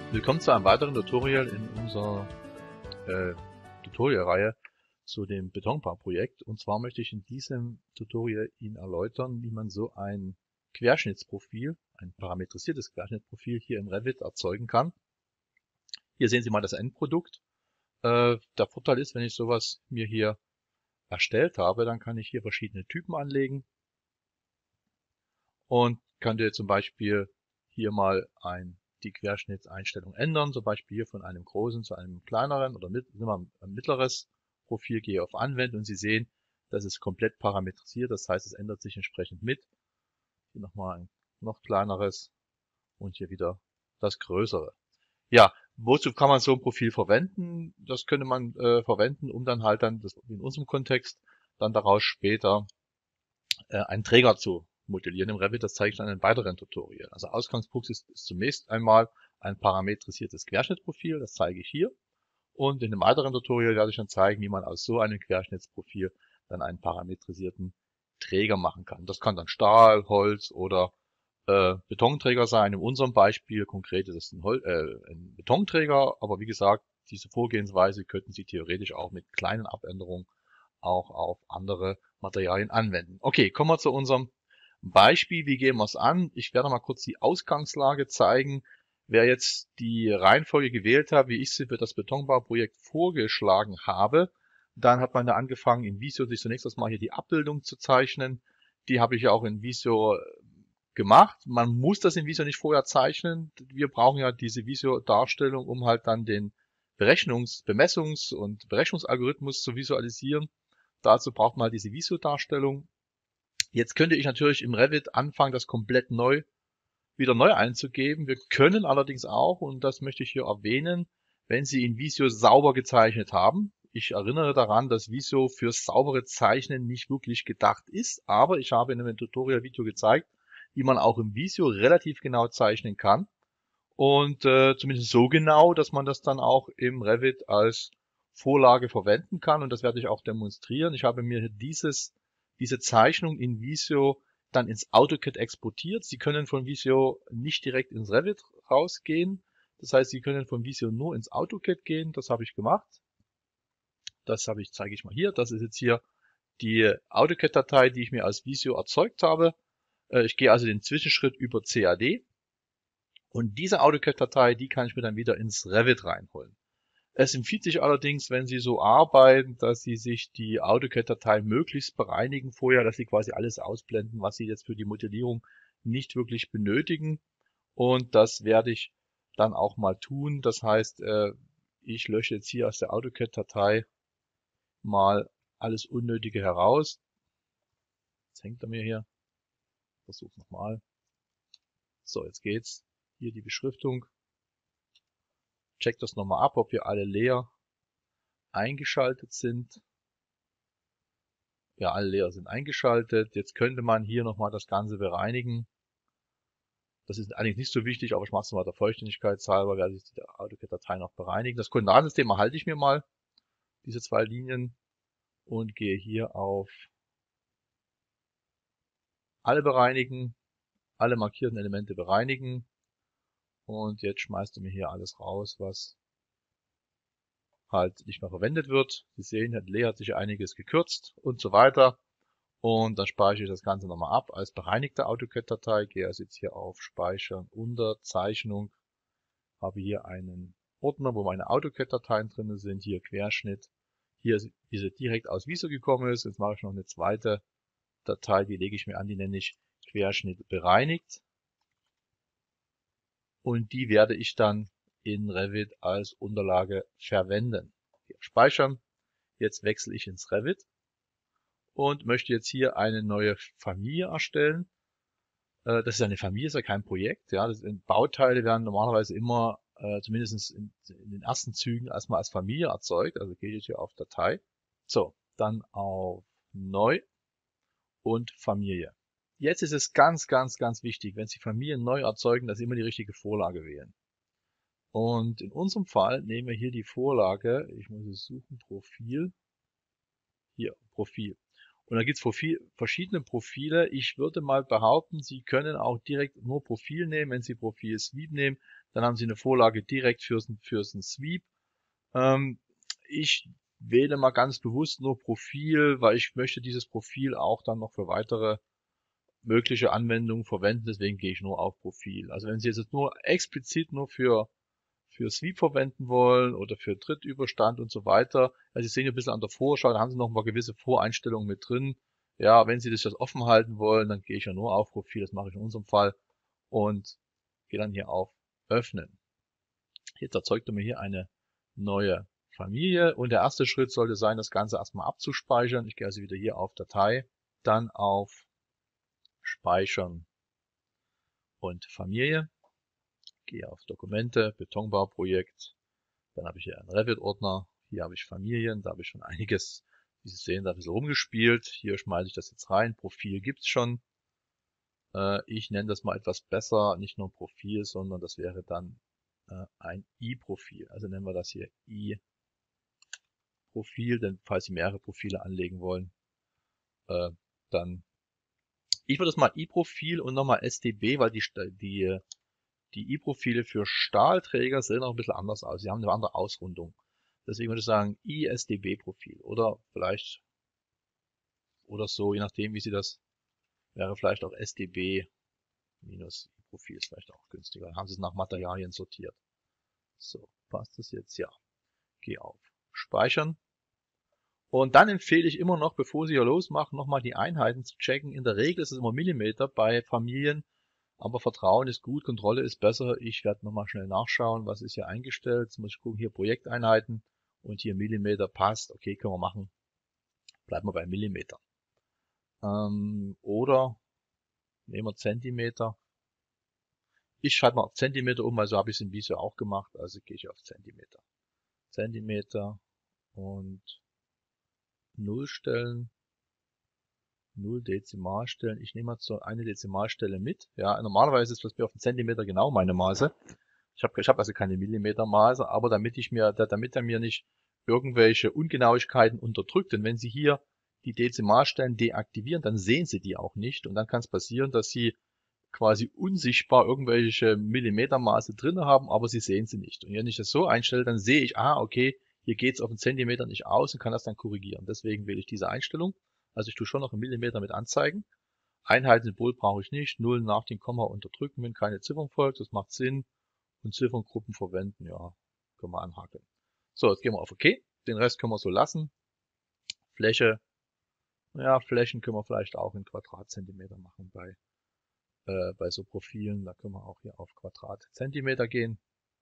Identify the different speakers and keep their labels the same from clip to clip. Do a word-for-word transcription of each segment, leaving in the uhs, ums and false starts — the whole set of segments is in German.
Speaker 1: Willkommen zu einem weiteren Tutorial in unserer äh, Tutorialreihe zu dem Betonbauprojekt. Und zwar möchte ich in diesem Tutorial Ihnen erläutern, wie man so ein Querschnittsprofil, ein parametrisiertes Querschnittsprofil hier im Revit erzeugen kann. Hier sehen Sie mal das Endprodukt. Äh, der Vorteil ist, wenn ich sowas mir hier erstellt habe, dann kann ich hier verschiedene Typen anlegen und könnte jetzt zum Beispiel hier mal ein die Querschnittseinstellung ändern, zum Beispiel hier von einem großen zu einem kleineren oder mit, ein mittleres Profil, gehe auf Anwenden und Sie sehen, das ist komplett parametrisiert, das heißt, es ändert sich entsprechend mit. Hier nochmal ein noch kleineres und hier wieder das größere. Ja, wozu kann man so ein Profil verwenden? Das könnte man äh, verwenden, um dann halt dann, das in unserem Kontext, dann daraus später äh, einen Träger zu modellieren im Revit. Das zeige ich dann in einem weiteren Tutorial. Also Ausgangspunkt ist, ist zunächst einmal ein parametrisiertes Querschnittsprofil. Das zeige ich hier. Und in einem weiteren Tutorial werde ich dann zeigen, wie man aus so einem Querschnittsprofil dann einen parametrisierten Träger machen kann. Das kann dann Stahl, Holz oder äh, Betonträger sein. In unserem Beispiel konkret ist es ein, Hol äh, ein Betonträger, aber wie gesagt, diese Vorgehensweise könnten Sie theoretisch auch mit kleinen Abänderungen auch auf andere Materialien anwenden. Okay, kommen wir zu unserem Beispiel. Wie gehen wir es an? Ich werde mal kurz die Ausgangslage zeigen. Wer jetzt die Reihenfolge gewählt hat, wie ich sie für das Betonbauprojekt vorgeschlagen habe, dann hat man da angefangen, in Visio sich zunächst erstmal hier die Abbildung zu zeichnen. Die habe ich ja auch in Visio gemacht. Man muss das in Visio nicht vorher zeichnen. Wir brauchen ja diese Visio-Darstellung, um halt dann den Berechnungs-, Bemessungs- und Berechnungsalgorithmus zu visualisieren. Dazu braucht man halt diese Visio-Darstellung. Jetzt könnte ich natürlich im Revit anfangen, das komplett neu, wieder neu einzugeben. Wir können allerdings auch, und das möchte ich hier erwähnen, wenn Sie in Visio sauber gezeichnet haben. Ich erinnere daran, dass Visio für saubere Zeichnen nicht wirklich gedacht ist, aber ich habe in einem Tutorial-Video gezeigt, wie man auch im Visio relativ genau zeichnen kann. Und äh, zumindest so genau, dass man das dann auch im Revit als Vorlage verwenden kann. Und das werde ich auch demonstrieren. Ich habe mir dieses, diese Zeichnung in Visio dann ins AutoCAD exportiert. Sie können von Visio nicht direkt ins Revit rausgehen. Das heißt, Sie können von Visio nur ins AutoCAD gehen. Das habe ich gemacht. Das habe ich, zeige ich mal hier. Das ist jetzt hier die AutoCAD-Datei, die ich mir als Visio erzeugt habe. Ich gehe also den Zwischenschritt über C A D. Und diese AutoCAD-Datei, die kann ich mir dann wieder ins Revit reinholen. Es empfiehlt sich allerdings, wenn Sie so arbeiten, dass Sie sich die AutoCAD-Datei möglichst bereinigen vorher, dass Sie quasi alles ausblenden, was Sie jetzt für die Modellierung nicht wirklich benötigen. Und das werde ich dann auch mal tun. Das heißt, ich lösche jetzt hier aus der AutoCAD-Datei mal alles Unnötige heraus. Jetzt hängt er mir hier. Versuch's nochmal. So, jetzt geht's. Hier die Beschriftung. Check das nochmal ab, ob hier alle Layer eingeschaltet sind. Ja, alle Layer sind eingeschaltet. Jetzt könnte man hier nochmal das Ganze bereinigen. Das ist eigentlich nicht so wichtig, aber ich mache es mal der Vollständigkeit halber, werde ich die AutoCAD-Datei noch bereinigen. Das Koordinatensystem erhalte ich mir mal, diese zwei Linien, und gehe hier auf alle bereinigen, alle markierten Elemente bereinigen. Und jetzt schmeißt er mir hier alles raus, was halt nicht mehr verwendet wird. Sie sehen, der Layer hat sich einiges gekürzt und so weiter. Und dann speichere ich das Ganze nochmal ab als bereinigte AutoCAD-Datei. Gehe also jetzt hier auf Speichern unter Zeichnung. Habe hier einen Ordner, wo meine AutoCAD-Dateien drin sind. Hier Querschnitt. Hier ist diese direkt aus Visio gekommen ist. Jetzt mache ich noch eine zweite Datei, die lege ich mir an, die nenne ich Querschnitt bereinigt. Und die werde ich dann in Revit als Unterlage verwenden. Hier speichern. Jetzt wechsle ich ins Revit und möchte jetzt hier eine neue Familie erstellen. Das ist ja eine Familie, ist ja kein Projekt. Ja, das sind Bauteile werden normalerweise immer, äh, zumindest in, in den ersten Zügen, erstmal als Familie erzeugt. Also gehe ich hier auf Datei. So, dann auf Neu und Familie. Jetzt ist es ganz, ganz, ganz wichtig, wenn Sie Familien neu erzeugen, dass Sie immer die richtige Vorlage wählen. Und in unserem Fall nehmen wir hier die Vorlage, ich muss es suchen, Profil, hier, Profil. Und da gibt es verschiedene Profile. Ich würde mal behaupten, Sie können auch direkt nur Profil nehmen. Wenn Sie Profil Sweep nehmen, Dann haben Sie eine Vorlage direkt für einen Sweep. Ähm, ich wähle mal ganz bewusst nur Profil, weil ich möchte dieses Profil auch dann noch für weitere mögliche Anwendungen verwenden. Deswegen gehe ich nur auf Profil. Also wenn Sie jetzt nur explizit nur für für Sweep verwenden wollen oder für Trittüberstand und so weiter. Also Sie sehen ein bisschen an der Vorschau, da haben Sie noch mal gewisse Voreinstellungen mit drin. Ja, wenn Sie das jetzt offen halten wollen, dann gehe ich ja nur auf Profil, das mache ich in unserem Fall und gehe dann hier auf Öffnen. Jetzt erzeugt er mir hier eine neue Familie und der erste Schritt sollte sein, das Ganze erstmal abzuspeichern. Ich gehe also wieder hier auf Datei, dann auf Speichern und Familie, gehe auf Dokumente, Betonbauprojekt. Dann habe ich hier einen Revit-Ordner. Hier habe ich Familien. Da habe ich schon einiges, wie Sie sehen, da ein bisschen rumgespielt. Hier schmeiße ich das jetzt rein. Profil gibt's schon. Äh, ich nenne das mal etwas besser. Nicht nur Profil, sondern das wäre dann äh, ein I-Profil. Also nennen wir das hier I-Profil, denn falls Sie mehrere Profile anlegen wollen, äh, dann ich würde das mal I-Profil und nochmal S T B, weil die, die, die I-Profile für Stahlträger sehen auch ein bisschen anders aus. Sie haben eine andere Ausrundung. Deswegen würde ich sagen I S D B-Profil oder vielleicht oder so, je nachdem wie Sie das, wäre vielleicht auch S D B minus I-Profil ist vielleicht auch günstiger. Dann haben Sie es nach Materialien sortiert. So, passt das jetzt? Ja. Geh auf Speichern. Und dann empfehle ich immer noch, bevor Sie hier losmachen, nochmal die Einheiten zu checken. In der Regel ist es immer Millimeter bei Familien, aber Vertrauen ist gut, Kontrolle ist besser. Ich werde nochmal schnell nachschauen, was ist hier eingestellt. Jetzt muss ich gucken, hier Projekteinheiten und hier Millimeter passt. Okay, können wir machen. Bleiben wir bei Millimeter. Ähm, oder nehmen wir Zentimeter. Ich schalte mal auf Zentimeter um, also habe ich es in Visio auch gemacht. Also gehe ich auf Zentimeter. Zentimeter und null Stellen. null Dezimalstellen. Ich nehme mal so eine Dezimalstelle mit. Ja, normalerweise ist das mir auf den Zentimeter genau meine Maße. Ich habe ich hab also keine Millimetermaße, aber damit ich mir, damit er mir nicht irgendwelche Ungenauigkeiten unterdrückt, denn wenn Sie hier die Dezimalstellen deaktivieren, dann sehen Sie die auch nicht und dann kann es passieren, dass Sie quasi unsichtbar irgendwelche Millimetermaße drin haben, aber Sie sehen sie nicht. Und wenn ich das so einstelle, dann sehe ich, ah, okay, hier geht es auf einen Zentimeter nicht aus und kann das dann korrigieren. Deswegen wähle ich diese Einstellung. Also ich tue schon noch einen Millimeter mit anzeigen. Einheitensymbol brauche ich nicht. Nullen nach dem Komma unterdrücken, wenn keine Ziffern folgt. Das macht Sinn. Und Zifferngruppen verwenden, ja, können wir anhakeln. So, jetzt gehen wir auf OK. Den Rest können wir so lassen. Fläche, ja, Flächen können wir vielleicht auch in Quadratzentimeter machen bei, äh, bei so Profilen. Da können wir auch hier auf Quadratzentimeter gehen.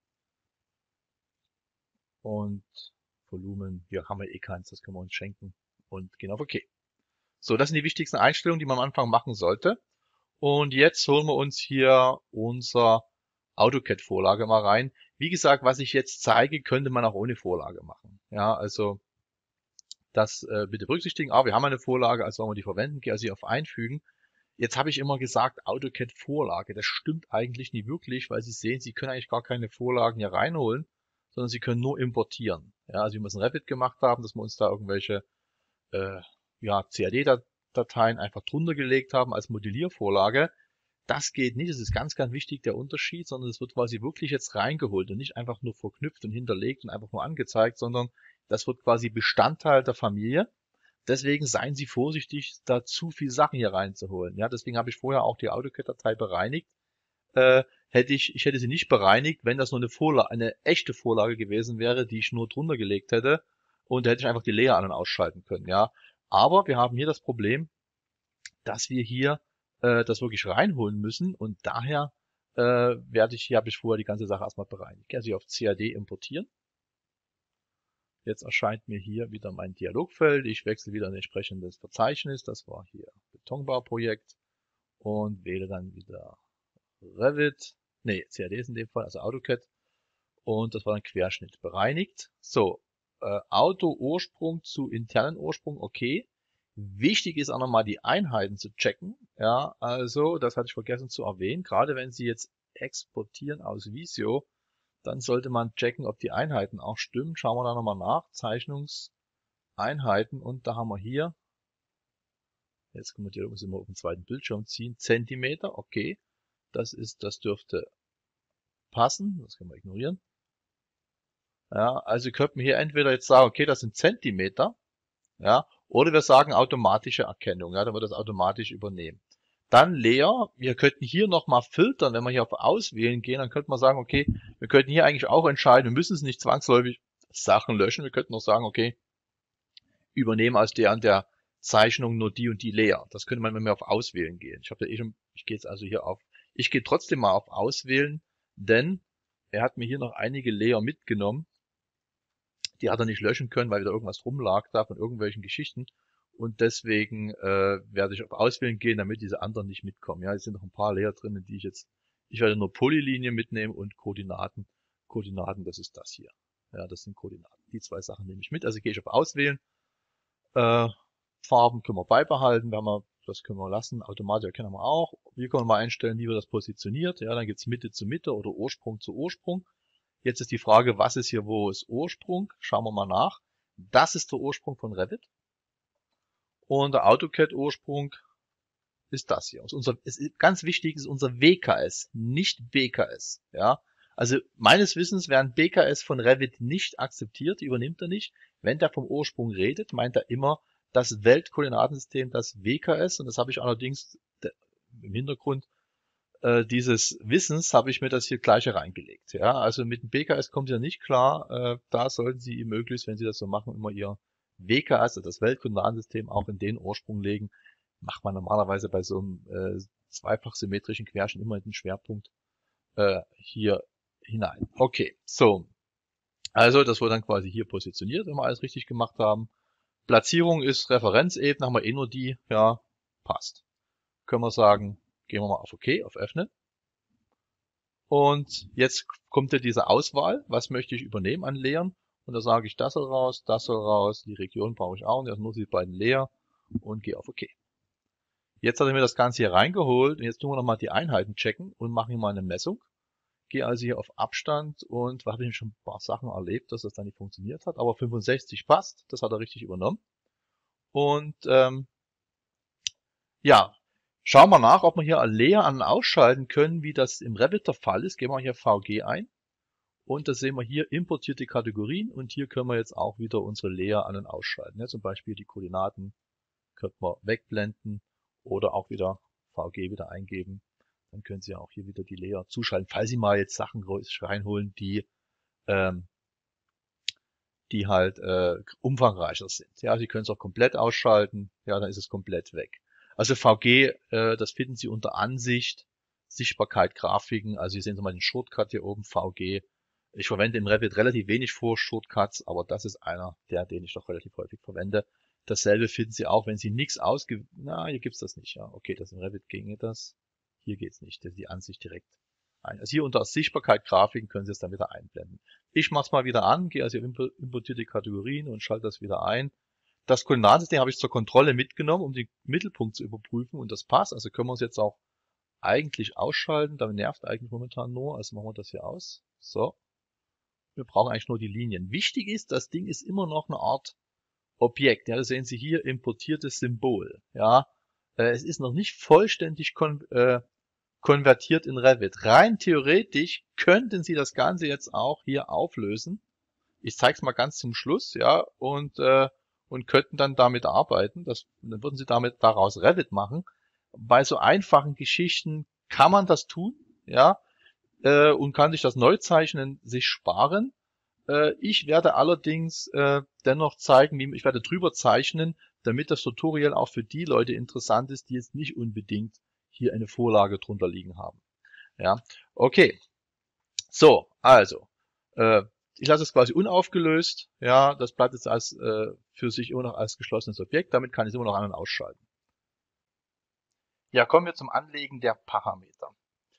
Speaker 1: Und Volumen, hier haben wir eh keins, das können wir uns schenken und gehen auf OK. So, das sind die wichtigsten Einstellungen, die man am Anfang machen sollte. Und jetzt holen wir uns hier unser AutoCAD-Vorlage mal rein. Wie gesagt, was ich jetzt zeige, könnte man auch ohne Vorlage machen. Ja, also das äh, bitte berücksichtigen. Aber wir haben eine Vorlage, also wollen wir die verwenden. Gehe also hier auf Einfügen. Jetzt habe ich immer gesagt AutoCAD-Vorlage. Das stimmt eigentlich nie wirklich, weil Sie sehen, Sie können eigentlich gar keine Vorlagen hier reinholen, sondern Sie können nur importieren. Ja, also wie wir es in Revit gemacht haben, dass wir uns da irgendwelche äh, ja, C A D-Dateien einfach drunter gelegt haben als Modelliervorlage. Das geht nicht, das ist ganz, ganz wichtig, der Unterschied, sondern es wird quasi wirklich jetzt reingeholt und nicht einfach nur verknüpft und hinterlegt und einfach nur angezeigt, sondern das wird quasi Bestandteil der Familie. Deswegen seien Sie vorsichtig, da zu viel Sachen hier reinzuholen. Ja, deswegen habe ich vorher auch die AutoCAD-Datei bereinigt. Äh, hätte ich, ich hätte sie nicht bereinigt, wenn das nur eine Vorlage, eine echte Vorlage gewesen wäre, die ich nur drunter gelegt hätte. Und da hätte ich einfach die Layer an- und ausschalten können. Ja, aber wir haben hier das Problem, dass wir hier äh, das wirklich reinholen müssen und daher äh, werde ich, hier habe ich vorher die ganze Sache erstmal bereinigt. Also hier auf C A D importieren. Jetzt erscheint mir hier wieder mein Dialogfeld. Ich wechsle wieder ein entsprechendes Verzeichnis. Das war hier Betonbauprojekt und wähle dann wieder Revit. Nee, C A D ist in dem Fall, also AutoCAD. Und das war ein Querschnitt bereinigt. So, äh, Auto-Ursprung zu internen Ursprung, okay. Wichtig ist auch nochmal die Einheiten zu checken. Ja, also, das hatte ich vergessen zu erwähnen. Gerade wenn Sie jetzt exportieren aus Visio, dann sollte man checken, ob die Einheiten auch stimmen. Schauen wir da nochmal nach. Zeichnungseinheiten und da haben wir hier, jetzt können wir die übrigens immer auf den zweiten Bildschirm ziehen, Zentimeter, okay. Das ist, das dürfte passen. Das können wir ignorieren. Ja, also könnten wir hier entweder jetzt sagen, okay, das sind Zentimeter, ja, oder wir sagen automatische Erkennung, ja, dann wird das automatisch übernehmen. Dann Layer, wir könnten hier nochmal filtern, wenn wir hier auf Auswählen gehen, dann könnte man sagen, okay, wir könnten hier eigentlich auch entscheiden, wir müssen es nicht zwangsläufig Sachen löschen, wir könnten auch sagen, okay, übernehme aus der und der Zeichnung nur die und die Layer. Das könnte man, wenn wir auf Auswählen gehen. Ich habe ja eh schon, ich gehe jetzt also hier auf, ich gehe trotzdem mal auf Auswählen, denn er hat mir hier noch einige Layer mitgenommen. Die hat er nicht löschen können, weil wieder irgendwas rumlag da von irgendwelchen Geschichten. Und deswegen äh, werde ich auf Auswählen gehen, damit diese anderen nicht mitkommen. Ja, es sind noch ein paar Layer drin, die ich jetzt, ich werde nur Polylinien mitnehmen und Koordinaten. Koordinaten, das ist das hier. Ja, das sind Koordinaten. Die zwei Sachen nehme ich mit. Also gehe ich auf Auswählen. Äh, Farben können wir beibehalten, wenn wir, das können wir lassen. Automatisch erkennen wir auch. Hier können wir mal einstellen, wie wir das positioniert. Ja, dann gibt's Mitte zu Mitte oder Ursprung zu Ursprung. Jetzt ist die Frage, was ist hier, wo ist Ursprung? Schauen wir mal nach. Das ist der Ursprung von Revit. Und der AutoCAD-Ursprung ist das hier. Also unser, es ist, ganz wichtig ist unser W K S, nicht B K S. Ja, also meines Wissens werden B K S von Revit nicht akzeptiert, die übernimmt er nicht. Wenn der vom Ursprung redet, meint er immer das Weltkoordinatensystem, das W K S. Und das habe ich allerdings im Hintergrund äh, dieses Wissens habe ich mir das hier gleich reingelegt. Ja, also mit dem B K S kommt ihr nicht klar. Äh, da sollten Sie möglichst, wenn Sie das so machen, immer Ihr W K S, also das Weltkoordinatensystem, auch in den Ursprung legen. Macht man normalerweise bei so einem äh, zweifach symmetrischen Querschnitt immer den Schwerpunkt äh, hier hinein. Okay, so. Also das wurde dann quasi hier positioniert, wenn wir alles richtig gemacht haben. Platzierung ist Referenzebene, haben wir eh nur die, ja, passt. Können wir sagen, gehen wir mal auf OK, auf Öffnen. Und jetzt kommt ja diese Auswahl, was möchte ich übernehmen an Layern. Und da sage ich, das soll raus, das soll raus, die Region brauche ich auch nicht, also nur die beiden Layer und gehe auf OK. Jetzt hat er mir das Ganze hier reingeholt und jetzt tun wir nochmal die Einheiten checken und machen hier mal eine Messung. Gehe also hier auf Abstand und da habe ich schon ein paar Sachen erlebt, dass das dann nicht funktioniert hat, aber fünfundsechzig passt, das hat er richtig übernommen. Und ähm, ja, schauen wir nach, ob wir hier Layer an- und ausschalten können, wie das im Revit der Fall ist. Geben wir hier V G ein und da sehen wir hier importierte Kategorien und hier können wir jetzt auch wieder unsere Layer an- und ausschalten. Ja, zum Beispiel die Koordinaten könnten wir wegblenden oder auch wieder V G wieder eingeben. Dann können Sie auch hier wieder die Layer zuschalten, falls Sie mal jetzt Sachen reinholen, die ähm, die halt äh, umfangreicher sind. Ja, Sie können es auch komplett ausschalten. Ja, dann ist es komplett weg. Also V G, äh, das finden Sie unter Ansicht, Sichtbarkeit, Grafiken. Also Sie sehen Sie mal den Shortcut hier oben, V G. Ich verwende im Revit relativ wenig vor Shortcuts, aber das ist einer der, den ich doch relativ häufig verwende. Dasselbe finden Sie auch, wenn Sie nichts ausge... Na, hier gibt's das nicht. Ja, okay, das in Revit ginge das. Hier geht's nicht. Das ist die Ansicht direkt ein. Also hier unter Sichtbarkeit, Grafiken können Sie es dann wieder einblenden. Ich mache es mal wieder an, gehe also auf importierte Kategorien und schalte das wieder ein. Das Koordinatensystem habe ich zur Kontrolle mitgenommen, um den Mittelpunkt zu überprüfen und das passt. Also können wir uns jetzt auch eigentlich ausschalten. Damit nervt eigentlich momentan nur. Also machen wir das hier aus. So. Wir brauchen eigentlich nur die Linien. Wichtig ist, das Ding ist immer noch eine Art Objekt. Ja, das sehen Sie hier, importiertes Symbol. Ja, äh, es ist noch nicht vollständig kon äh, konvertiert in Revit. Rein theoretisch könnten Sie das Ganze jetzt auch hier auflösen. Ich zeige es mal ganz zum Schluss, ja, und äh, und könnten dann damit arbeiten. Das, dann würden Sie damit daraus Revit machen. Bei so einfachen Geschichten kann man das tun, ja, äh, und kann sich das Neuzeichnen sich sparen. Äh, ich werde allerdings äh, dennoch zeigen, wie ich werde drüber zeichnen, damit das Tutorial auch für die Leute interessant ist, die jetzt nicht unbedingt hier eine Vorlage drunter liegen haben. Ja, okay. So, also, äh, ich lasse es quasi unaufgelöst. Ja, das bleibt jetzt als äh, für sich immer noch als geschlossenes Objekt. Damit kann ich es immer noch an- und ausschalten. Ja, kommen wir zum Anlegen der Parameter.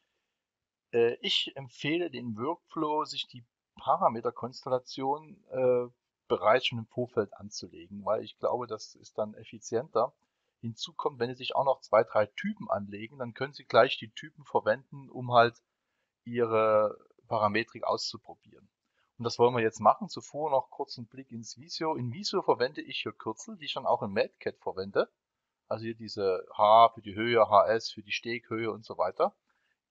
Speaker 1: Äh, ich empfehle den Workflow, sich die Parameterkonstellation äh, bereits schon im Vorfeld anzulegen, weil ich glaube, das ist dann effizienter. Hinzu kommt, wenn Sie sich auch noch zwei, drei Typen anlegen, dann können Sie gleich die Typen verwenden, um halt Ihre Parametrik auszuprobieren. Und das wollen wir jetzt machen. Zuvor noch kurz einen Blick ins Visio. In Visio verwende ich hier Kürzel, die ich schon auch in MATCAD verwende. Also hier diese H für die Höhe, H S für die Steghöhe und so weiter.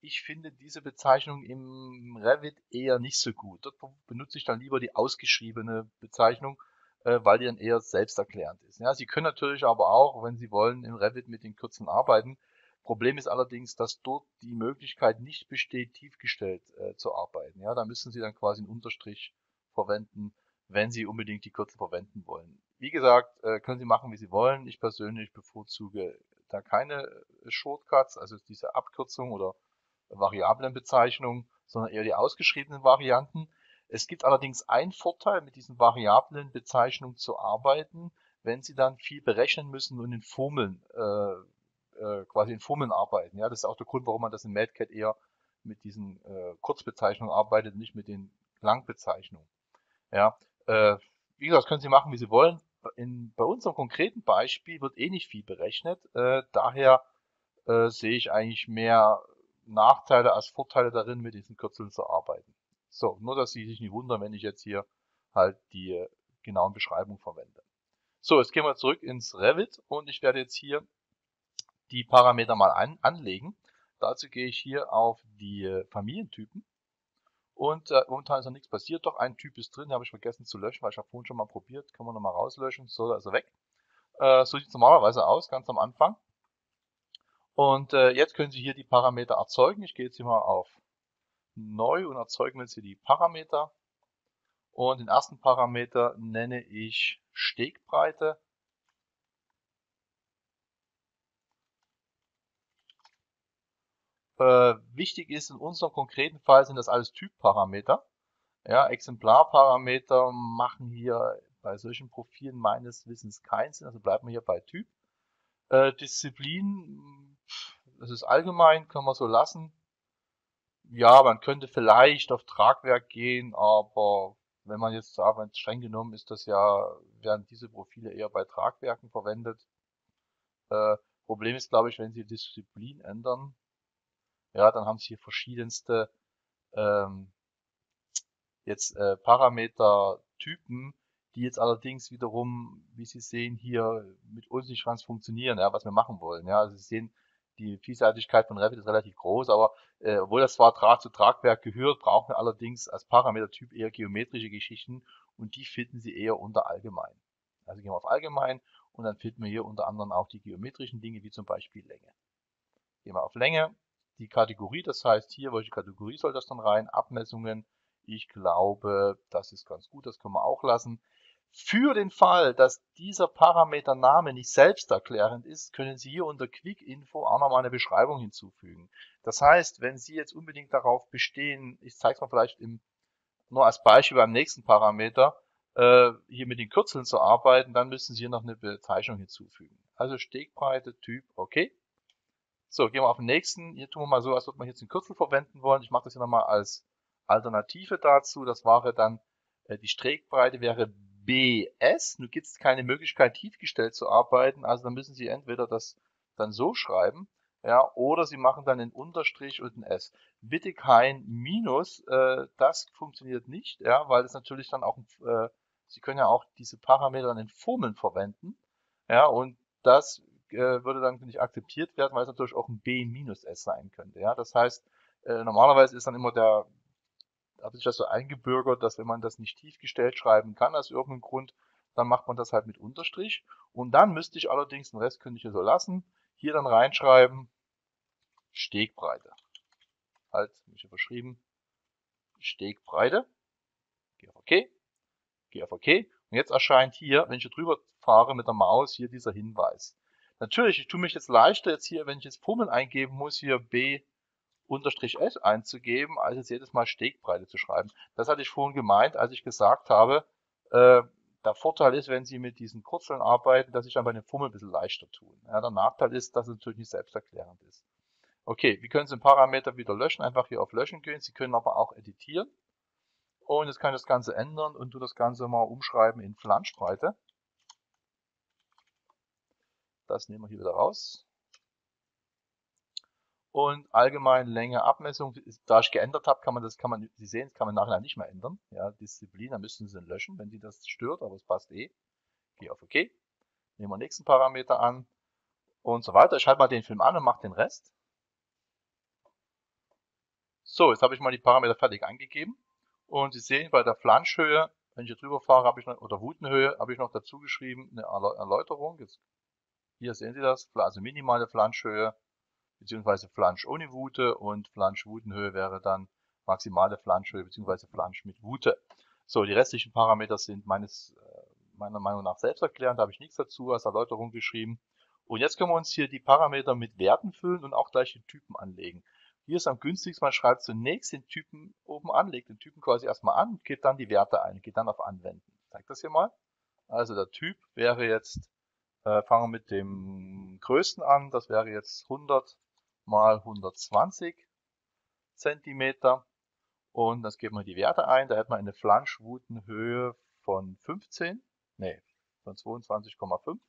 Speaker 1: ich finde diese Bezeichnung im Revit eher nicht so gut. Dort benutze ich dann lieber die ausgeschriebene Bezeichnung, äh, weil die dann eher selbsterklärend ist. Ja, Sie können natürlich aber auch, wenn Sie wollen, im Revit mit den Kürzeln arbeiten. Problem ist allerdings, dass dort die Möglichkeit nicht besteht, tiefgestellt äh, zu arbeiten. Ja, da müssen Sie dann quasi einen Unterstrich verwenden, wenn Sie unbedingt die Kürzel verwenden wollen. Wie gesagt, äh, können Sie machen, wie Sie wollen. Ich persönlich bevorzuge da keine Shortcuts, also diese Abkürzung oder Variablenbezeichnung, sondern eher die ausgeschriebenen Varianten. Es gibt allerdings einen Vorteil, mit diesen Variablenbezeichnungen zu arbeiten, wenn Sie dann viel berechnen müssen und in Formeln, äh, äh, quasi in Formeln arbeiten. Ja, das ist auch der Grund, warum man das in MATCAD eher mit diesen äh, Kurzbezeichnungen arbeitet, nicht mit den Langbezeichnungen. Ja, äh, wie gesagt, können Sie machen, wie Sie wollen. In, bei unserem konkreten Beispiel wird eh nicht viel berechnet. Äh, daher äh, sehe ich eigentlich mehr Nachteile als Vorteile darin, mit diesen Kürzeln zu arbeiten. So, nur dass Sie sich nicht wundern, wenn ich jetzt hier halt die äh, genauen Beschreibungen verwende. So, jetzt gehen wir zurück ins Revit und ich werde jetzt hier die Parameter mal an, anlegen. Dazu gehe ich hier auf die äh, Familientypen. Und äh, momentan ist noch nichts passiert, doch ein Typ ist drin, den habe ich vergessen zu löschen, weil ich habe vorhin schon mal probiert, kann man nochmal rauslöschen, so, da ist er weg. Äh, so sieht es normalerweise aus, ganz am Anfang. Und äh, jetzt können Sie hier die Parameter erzeugen. Ich gehe jetzt hier mal auf Neu und erzeugen jetzt hier die Parameter. Und den ersten Parameter nenne ich Stegbreite. Äh, wichtig ist, in unserem konkreten Fall sind das alles Typparameter. Ja, Exemplarparameter machen hier bei solchen Profilen meines Wissens keinen Sinn, also bleiben wir hier bei Typ. Äh, Disziplin, das ist allgemein, können wir so lassen. Ja, man könnte vielleicht auf Tragwerk gehen, aber wenn man jetzt sagt, streng genommen ist das ja, werden diese Profile eher bei Tragwerken verwendet. Äh, Problem ist, glaube ich, wenn Sie Disziplin ändern, ja, dann haben Sie hier verschiedenste ähm, jetzt äh, Parametertypen, die jetzt allerdings wiederum, wie Sie sehen, hier mit uns nicht ganz funktionieren, ja, was wir machen wollen. Ja, also Sie sehen, die Vielseitigkeit von Revit ist relativ groß, aber äh, obwohl das zwar Draht zu Tragwerk gehört, brauchen wir allerdings als Parametertyp eher geometrische Geschichten und die finden Sie eher unter Allgemein. Also gehen wir auf Allgemein und dann finden wir hier unter anderem auch die geometrischen Dinge, wie zum Beispiel Länge. Gehen wir auf Länge, die Kategorie, das heißt hier, welche Kategorie soll das dann rein? Abmessungen. Ich glaube, das ist ganz gut, das können wir auch lassen. Für den Fall, dass dieser Parametername nicht selbsterklärend ist, können Sie hier unter Quick Info auch nochmal eine Beschreibung hinzufügen. Das heißt, wenn Sie jetzt unbedingt darauf bestehen, ich zeige es mal vielleicht im, nur als Beispiel beim nächsten Parameter, äh, hier mit den Kürzeln zu arbeiten, dann müssen Sie hier noch eine Bezeichnung hinzufügen. Also Stegbreite, Typ, okay. So, gehen wir auf den nächsten. Hier tun wir mal so, als würde man jetzt einen Kürzel verwenden wollen. Ich mache das hier nochmal als Alternative dazu. Das wäre dann, äh, die Stegbreite wäre B S. Nun gibt es keine Möglichkeit, tiefgestellt zu arbeiten. Also dann müssen Sie entweder das dann so schreiben, ja, oder Sie machen dann einen Unterstrich und ein S. Bitte kein Minus, äh, das funktioniert nicht, ja, weil das natürlich dann auch, äh, Sie können ja auch diese Parameter dann in Formeln verwenden, ja, und das äh, würde dann nicht akzeptiert werden, weil es natürlich auch ein B-S sein könnte. Ja, das heißt, äh, normalerweise ist dann immer der, hat sich das so eingebürgert, dass wenn man das nicht tiefgestellt schreiben kann aus irgendeinem Grund, dann macht man das halt mit Unterstrich. Und dann müsste ich allerdings, den Rest könnte ich hier so lassen, hier dann reinschreiben, Stegbreite. Halt, mich überschrieben, Stegbreite. Gehe auf OK, gehe auf OK. Und jetzt erscheint hier, wenn ich hier drüber fahre mit der Maus, hier dieser Hinweis. Natürlich, ich tue mich jetzt leichter jetzt hier, wenn ich jetzt Formeln eingeben muss, hier B unterstrich S einzugeben, als jetzt jedes Mal Stegbreite zu schreiben. Das hatte ich vorhin gemeint, als ich gesagt habe, äh, der Vorteil ist, wenn Sie mit diesen Kurzeln arbeiten, dass sich dann bei den Formeln ein bisschen leichter tun. Ja, der Nachteil ist, dass es natürlich nicht selbsterklärend ist. Okay, wie können Sie den Parameter wieder löschen? Einfach hier auf Löschen gehen. Sie können aber auch editieren. Und jetzt kann ich das Ganze ändern und tu das Ganze mal umschreiben in Flanschbreite. Das nehmen wir hier wieder raus. Und allgemein Länge, Abmessung, da ich geändert habe, kann man das, kann man, Sie sehen, das kann man nachher nicht mehr ändern. Ja, Disziplin, da müssen Sie ihn löschen, wenn Sie das stört, aber es passt eh. Gehe auf OK. Nehmen wir den nächsten Parameter an und so weiter. Ich halte mal den Film an und mache den Rest. So, jetzt habe ich mal die Parameter fertig angegeben und Sie sehen bei der Flanschhöhe, wenn ich hier drüber fahre, habe ich noch, oder Wutenhöhe, habe ich noch dazu geschrieben eine Erläuterung. Jetzt, hier sehen Sie das, also minimale Flanschhöhe beziehungsweise Flansch ohne Wute und Flansch-Wutenhöhe wäre dann maximale Flanschhöhe beziehungsweise Flansch mit Wute. So, die restlichen Parameter sind meines, meiner Meinung nach selbsterklärend, da habe ich nichts dazu als Erläuterung geschrieben. Und jetzt können wir uns hier die Parameter mit Werten füllen und auch gleich die Typen anlegen. Hier ist am günstigsten, man schreibt zunächst den Typen oben an, legt den Typen quasi erstmal an, gibt dann die Werte ein, geht dann auf Anwenden. Ich zeige das hier mal. Also der Typ wäre jetzt, äh, fangen wir mit dem größten an, das wäre jetzt hundert mal hundertzwanzig Zentimeter. Und das geben wir die Werte ein. Da hätten wir eine Flanschwutenhöhe von fünfzehn, nee, von zweiundzwanzig Komma fünf.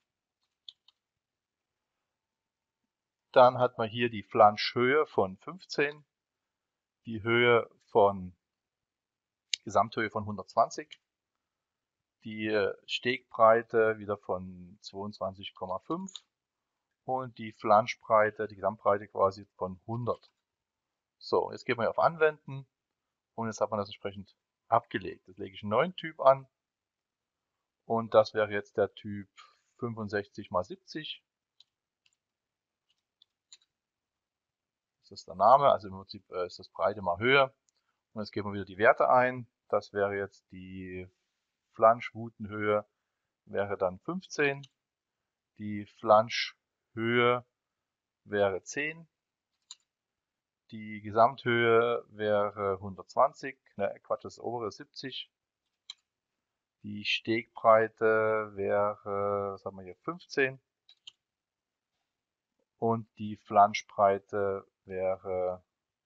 Speaker 1: Dann hat man hier die Flanschhöhe von fünfzehn, die Höhe von, Gesamthöhe von hundertzwanzig, die Stegbreite wieder von zweiundzwanzig Komma fünf und die Flanschbreite, die Gesamtbreite quasi von hundert. So, jetzt gehen wir auf Anwenden und jetzt hat man das entsprechend abgelegt. Jetzt lege ich einen neuen Typ an und das wäre jetzt der Typ fünfundsechzig mal siebzig. Das ist der Name, also im Prinzip ist das Breite mal Höhe. Und jetzt geben wir wieder die Werte ein. Das wäre jetzt die Flanschwutenhöhe, wäre dann fünfzehn. Die Flanschhöhe wäre zehn. Die Gesamthöhe wäre hundertzwanzig. Ne, Quatsch, das obere ist siebzig. Die Stegbreite wäre, was haben wir hier, fünfzehn. Und die Flanschbreite wäre,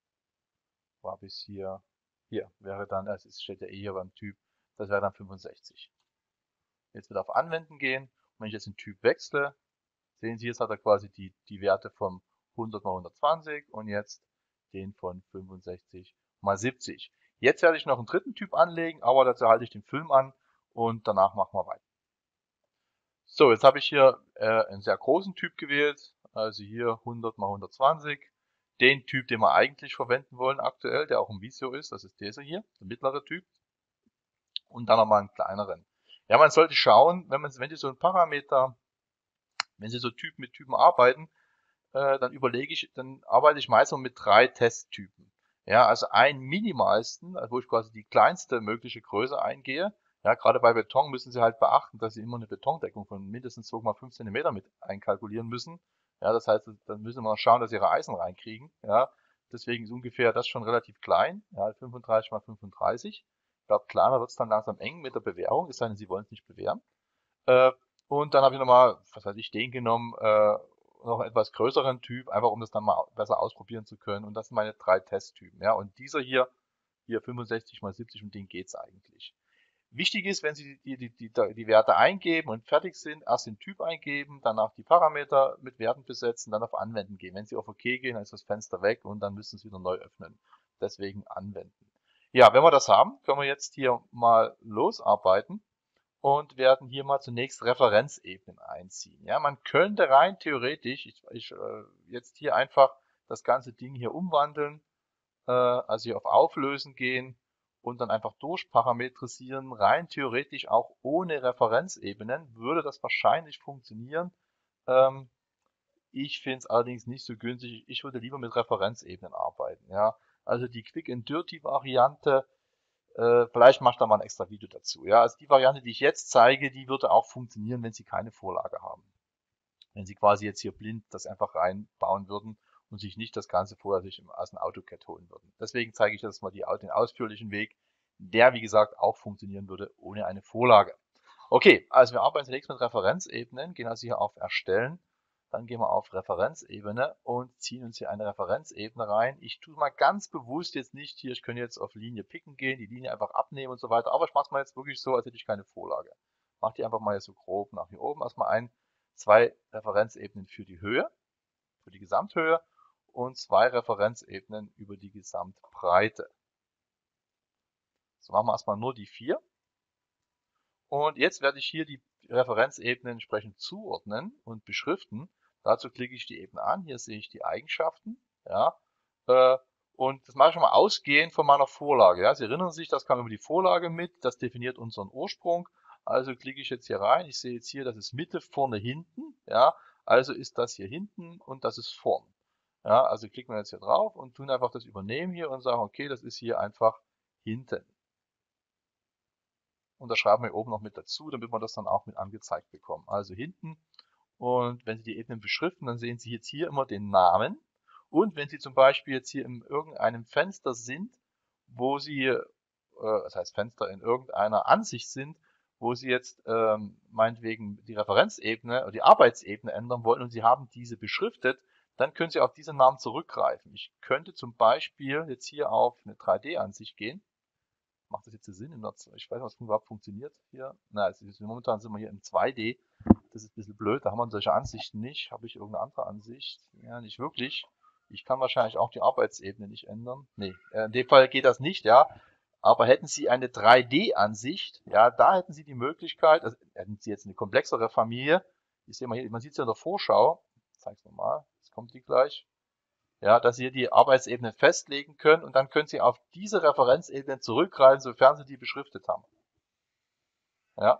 Speaker 1: war bis hier, hier wäre dann, es steht ja eh hier beim Typ, das wäre dann fünfundsechzig. Jetzt wieder auf Anwenden gehen. Und wenn ich jetzt den Typ wechsle, sehen Sie, jetzt hat er quasi die, die Werte von hundert mal hundertzwanzig und jetzt den von fünfundsechzig mal siebzig. Jetzt werde ich noch einen dritten Typ anlegen, aber dazu halte ich den Film an und danach machen wir weiter. So, jetzt habe ich hier äh, einen sehr großen Typ gewählt, also hier hundert mal hundertzwanzig. Den Typ, den wir eigentlich verwenden wollen aktuell, der auch im Visio ist, das ist dieser hier, der mittlere Typ. Und dann nochmal einen kleineren. Ja, man sollte schauen, wenn, man, wenn Sie so einen Parameter, wenn Sie so Typen mit Typen arbeiten, äh, dann überlege ich, dann arbeite ich meistens mit drei Testtypen. Ja, also einen minimalsten, also wo ich quasi die kleinste mögliche Größe eingehe. Ja, gerade bei Beton müssen Sie halt beachten, dass Sie immer eine Betondeckung von mindestens zwei Komma fünf Zentimeter mit einkalkulieren müssen. Ja, das heißt, dann müssen wir noch schauen, dass Sie Ihre Eisen reinkriegen. Ja, deswegen ist ungefähr das schon relativ klein. Ja, fünfunddreißig mal fünfunddreißig. Ich glaube, kleiner wird es dann langsam eng mit der Bewehrung, es sei denn, Sie wollen es nicht bewähren. Äh, und dann habe ich nochmal, was weiß ich, den genommen, äh, noch einen etwas größeren Typ, einfach um das dann mal besser ausprobieren zu können. Und das sind meine drei Testtypen. Ja, und dieser hier, hier fünfundsechzig mal siebzig, um den geht's eigentlich. Wichtig ist, wenn Sie die, die, die, die Werte eingeben und fertig sind, erst den Typ eingeben, danach die Parameter mit Werten besetzen, dann auf Anwenden gehen. Wenn Sie auf OK gehen, dann ist das Fenster weg und dann müssen Sie es wieder neu öffnen. Deswegen Anwenden. Ja, wenn wir das haben, können wir jetzt hier mal losarbeiten und werden hier mal zunächst Referenzebenen einziehen. Ja, man könnte rein theoretisch, ich, ich äh, jetzt hier einfach das ganze Ding hier umwandeln, äh, also hier auf Auflösen gehen und dann einfach durchparametrisieren. Rein theoretisch auch ohne Referenzebenen würde das wahrscheinlich funktionieren. Ähm, ich finde es allerdings nicht so günstig. Ich würde lieber mit Referenzebenen arbeiten. Ja, also die Quick and Dirty Variante. Äh, vielleicht mache ich da mal ein extra Video dazu. Ja, also die Variante, die ich jetzt zeige, die würde auch funktionieren, wenn Sie keine Vorlage haben. Wenn Sie quasi jetzt hier blind das einfach reinbauen würden und sich nicht das Ganze vorher sich aus dem AutoCAD holen würden. Deswegen zeige ich jetzt mal die, den ausführlichen Weg, der wie gesagt auch funktionieren würde ohne eine Vorlage. Okay, also wir arbeiten zunächst mit Referenzebenen, gehen also hier auf Erstellen. Dann gehen wir auf Referenzebene und ziehen uns hier eine Referenzebene rein. Ich tue mal ganz bewusst jetzt nicht hier, ich könnte jetzt auf Linie picken gehen, die Linie einfach abnehmen und so weiter, aber ich mache es mal jetzt wirklich so, als hätte ich keine Vorlage. Mache die einfach mal jetzt so grob nach hier oben erstmal ein. Zwei Referenzebenen für die Höhe, für die Gesamthöhe und zwei Referenzebenen über die Gesamtbreite. So machen wir erstmal nur die vier. Und jetzt werde ich hier die Referenzebenen entsprechend zuordnen und beschriften. Dazu klicke ich die Ebene an. Hier sehe ich die Eigenschaften. Ja, äh, Und das mache ich schon mal ausgehend von meiner Vorlage. Ja. Sie erinnern sich, das kam über die Vorlage mit, das definiert unseren Ursprung. Also klicke ich jetzt hier rein. Ich sehe jetzt hier, das ist Mitte, vorne, hinten. Ja. Also ist das hier hinten und das ist vorn. Ja, also klicken wir jetzt hier drauf und tun einfach das Übernehmen hier und sagen, okay, das ist hier einfach hinten. Und das schreiben wir oben noch mit dazu, damit wir das dann auch mit angezeigt bekommen. Also hinten. Und wenn Sie die Ebenen beschriften, dann sehen Sie jetzt hier immer den Namen. Und wenn Sie zum Beispiel jetzt hier in irgendeinem Fenster sind, wo Sie, äh, das heißt Fenster in irgendeiner Ansicht sind, wo Sie jetzt ähm, meinetwegen die Referenzebene oder die Arbeitsebene ändern wollen und Sie haben diese beschriftet, dann können Sie auf diese Namen zurückgreifen. Ich könnte zum Beispiel jetzt hier auf eine drei D-Ansicht gehen. Macht das jetzt Sinn? In der, ich weiß nicht, was überhaupt funktioniert hier. Na, also momentan sind wir hier im zwei D. Das ist ein bisschen blöd, da haben wir solche Ansichten nicht. Habe ich irgendeine andere Ansicht? Ja, nicht wirklich. Ich kann wahrscheinlich auch die Arbeitsebene nicht ändern. Nee, in dem Fall geht das nicht, ja. Aber hätten Sie eine drei D-Ansicht, ja, da hätten Sie die Möglichkeit, also hätten Sie jetzt eine komplexere Familie, ich sehe mal hier, man sieht es ja in der Vorschau, ich zeige es nochmal, jetzt kommt die gleich, ja, dass Sie die Arbeitsebene festlegen können und dann können Sie auf diese Referenzebene zurückgreifen, sofern Sie die beschriftet haben. Ja,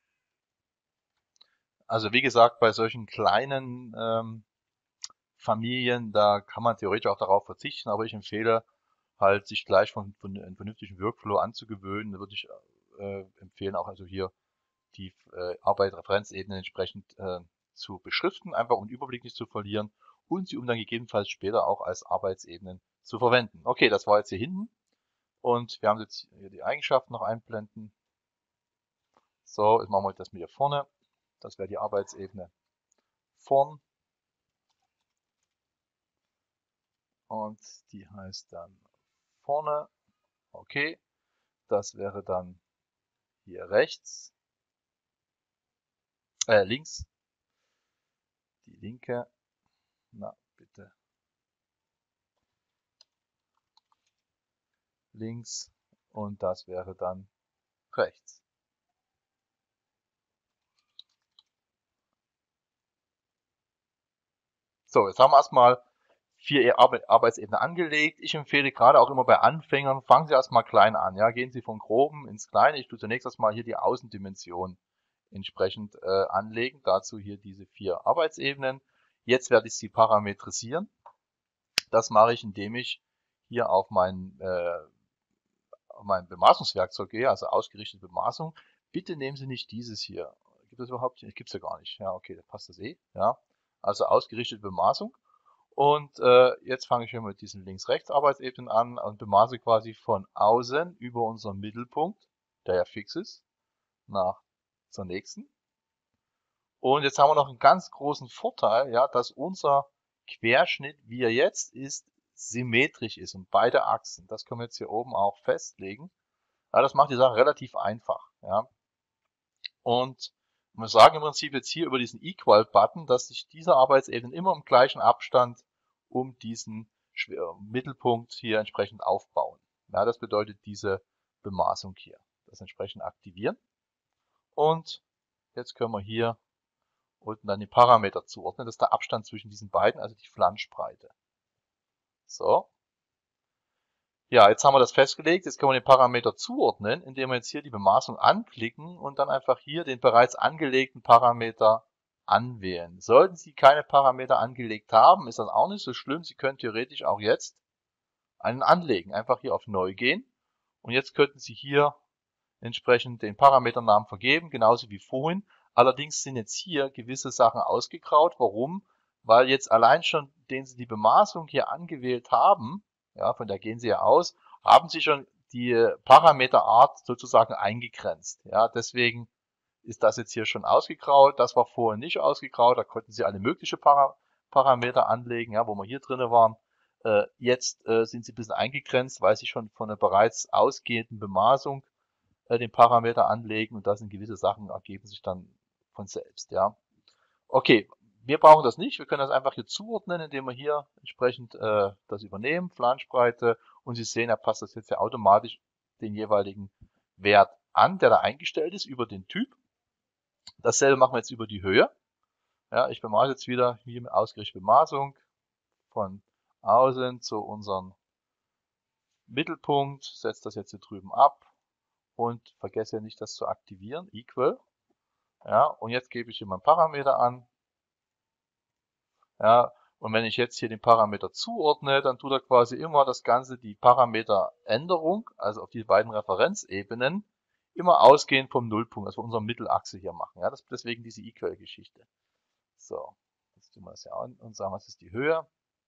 Speaker 1: also wie gesagt, bei solchen kleinen ähm, Familien, da kann man theoretisch auch darauf verzichten, aber ich empfehle halt, sich gleich von, von einem vernünftigen Workflow anzugewöhnen. Da würde ich äh, empfehlen, auch also hier die äh, Arbeit-Referenzebenen entsprechend äh, zu beschriften, einfach um den Überblick nicht zu verlieren und sie um dann gegebenenfalls später auch als Arbeitsebenen zu verwenden. Okay, das war jetzt hier hinten und wir haben jetzt hier die Eigenschaften noch einblenden. So, jetzt machen wir das mit hier vorne. Das wäre die Arbeitsebene vorn. Und die heißt dann vorne. Okay, das wäre dann hier rechts, äh, links. Die linke, na bitte, links. Und das wäre dann rechts. So, jetzt haben wir erstmal vier Arbeitsebenen angelegt. Ich empfehle gerade auch immer bei Anfängern, fangen Sie erstmal klein an. Ja, gehen Sie von groben ins Kleine. Ich tue zunächst erstmal hier die Außendimension entsprechend äh, anlegen. Dazu hier diese vier Arbeitsebenen. Jetzt werde ich sie parametrisieren. Das mache ich, indem ich hier auf mein, äh, auf mein Bemaßungswerkzeug gehe, also ausgerichtete Bemaßung. Bitte nehmen Sie nicht dieses hier. Gibt es überhaupt? Gibt es ja gar nicht. Ja, okay, da passt das eh. Ja, also ausgerichtete Bemaßung. Und äh, jetzt fange ich hier mit diesen Links-Rechts-Arbeitsebenen an und bemaße quasi von außen über unseren Mittelpunkt, der ja fix ist, nach zur nächsten. Und jetzt haben wir noch einen ganz großen Vorteil, ja, dass unser Querschnitt, wie er jetzt ist, symmetrisch ist und beide Achsen. Das können wir jetzt hier oben auch festlegen. Ja, das macht die Sache relativ einfach. Ja. Und wir sagen im Prinzip jetzt hier über diesen Equal-Button, dass sich diese Arbeitsebenen immer im gleichen Abstand um diesen Mittelpunkt hier entsprechend aufbauen. Ja, das bedeutet diese Bemaßung hier. Das entsprechend aktivieren. Und jetzt können wir hier unten dann die Parameter zuordnen. Das ist der Abstand zwischen diesen beiden, also die Flanschbreite. So. Ja, jetzt haben wir das festgelegt. Jetzt können wir den Parameter zuordnen, indem wir jetzt hier die Bemaßung anklicken und dann einfach hier den bereits angelegten Parameter anwählen. Sollten Sie keine Parameter angelegt haben, ist das auch nicht so schlimm. Sie können theoretisch auch jetzt einen anlegen. Einfach hier auf Neu gehen. Und jetzt könnten Sie hier entsprechend den Parameternamen vergeben, genauso wie vorhin. Allerdings sind jetzt hier gewisse Sachen ausgegraut. Warum? Weil jetzt allein schon, den Sie die Bemaßung hier angewählt haben, ja, von der gehen Sie ja aus, haben Sie schon die Parameterart sozusagen eingegrenzt. Ja, deswegen ist das jetzt hier schon ausgegraut. Das war vorher nicht ausgegraut. Da konnten Sie alle möglichen Para Parameter anlegen, ja, wo wir hier drinne waren. Äh, jetzt äh, sind Sie ein bisschen eingegrenzt, weil Sie schon von einer bereits ausgehenden Bemaßung äh, den Parameter anlegen und da sind gewisse Sachen ergeben sich dann von selbst. Ja, okay. Wir brauchen das nicht. Wir können das einfach hier zuordnen, indem wir hier entsprechend äh, das übernehmen, Flanschbreite. Und Sie sehen, er passt das jetzt ja automatisch den jeweiligen Wert an, der da eingestellt ist über den Typ. Dasselbe machen wir jetzt über die Höhe. Ja, ich bemaße jetzt wieder hier mit ausgerichtete Bemaßung von außen zu unseren Mittelpunkt, setze das jetzt hier drüben ab und vergesse nicht, das zu aktivieren, equal. Ja, und jetzt gebe ich hier meinen Parameter an. Ja, und wenn ich jetzt hier den Parameter zuordne, dann tut er quasi immer das Ganze, die Parameteränderung, also auf die beiden Referenzebenen, immer ausgehend vom Nullpunkt, also von unserer Mittelachse hier machen. Ja, das, deswegen diese Equal-Geschichte. So, jetzt tun wir das ja an und sagen, was ist die Höhe.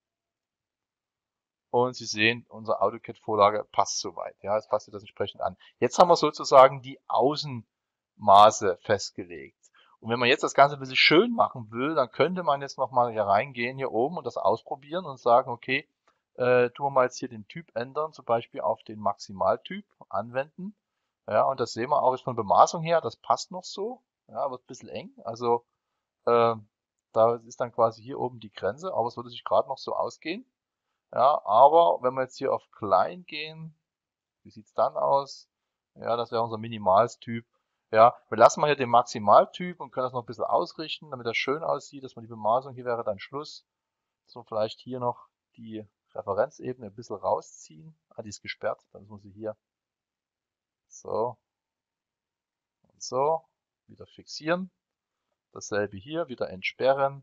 Speaker 1: Und Sie sehen, unsere AutoCAD-Vorlage passt soweit. Ja, es passt das entsprechend an. Jetzt haben wir sozusagen die Außenmaße festgelegt. Und wenn man jetzt das Ganze ein bisschen schön machen will, dann könnte man jetzt nochmal hier reingehen, hier oben und das ausprobieren und sagen, okay, äh, tun wir mal jetzt hier den Typ ändern, zum Beispiel auf den Maximaltyp anwenden. Ja, und das sehen wir auch jetzt von Bemaßung her, das passt noch so. Ja, wird ein bisschen eng. Also äh, da ist dann quasi hier oben die Grenze, aber es würde sich gerade noch so ausgehen. Ja, aber wenn wir jetzt hier auf klein gehen, wie sieht's dann aus? Ja, das wäre unser Minimalstyp. Ja, wir lassen mal hier den Maximaltyp und können das noch ein bisschen ausrichten, damit das schön aussieht, dass man die Bemaßung, hier wäre dann Schluss. So, vielleicht hier noch die Referenzebene ein bisschen rausziehen. Ah, die ist gesperrt, dann muss sie hier so und so wieder fixieren. Dasselbe hier, wieder entsperren.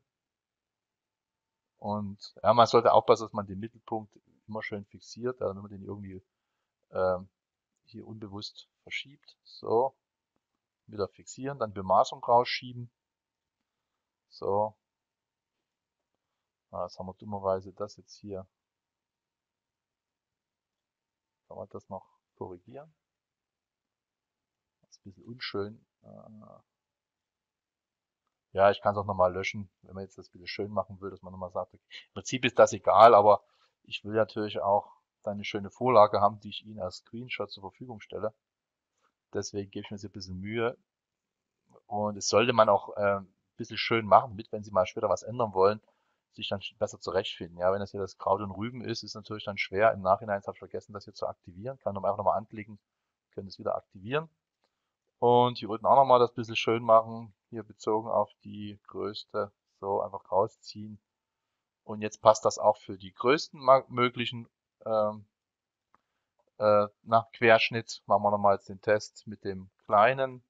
Speaker 1: Und ja, man sollte aufpassen, dass man den Mittelpunkt immer schön fixiert, damit man den irgendwie ähm, hier unbewusst verschiebt. So, wieder fixieren, dann Bemaßung rausschieben. So, ah, jetzt haben wir dummerweise das jetzt hier. Kann man das noch korrigieren? Das ist ein bisschen unschön. Ja, ich kann es auch nochmal löschen, wenn man jetzt das wieder schön machen will, dass man nochmal sagt, okay, im Prinzip ist das egal, aber ich will natürlich auch eine schöne Vorlage haben, die ich Ihnen als Screenshot zur Verfügung stelle. Deswegen gebe ich mir jetzt ein bisschen Mühe. Und es sollte man auch äh, ein bisschen schön machen, damit, wenn Sie mal später was ändern wollen, sich dann besser zurechtfinden. Ja, wenn das hier das Kraut und Rüben ist, ist natürlich dann schwer. Im Nachhinein, jetzt habe ich vergessen, das hier zu aktivieren. Kann man einfach nochmal anklicken, können es wieder aktivieren. Und hier unten auch nochmal das bisschen schön machen. Hier bezogen auf die Größte. So, einfach rausziehen. Und jetzt passt das auch für die größten möglichen ähm, äh, nach Querschnitt. Machen wir nochmal jetzt den Test mit dem kleinen.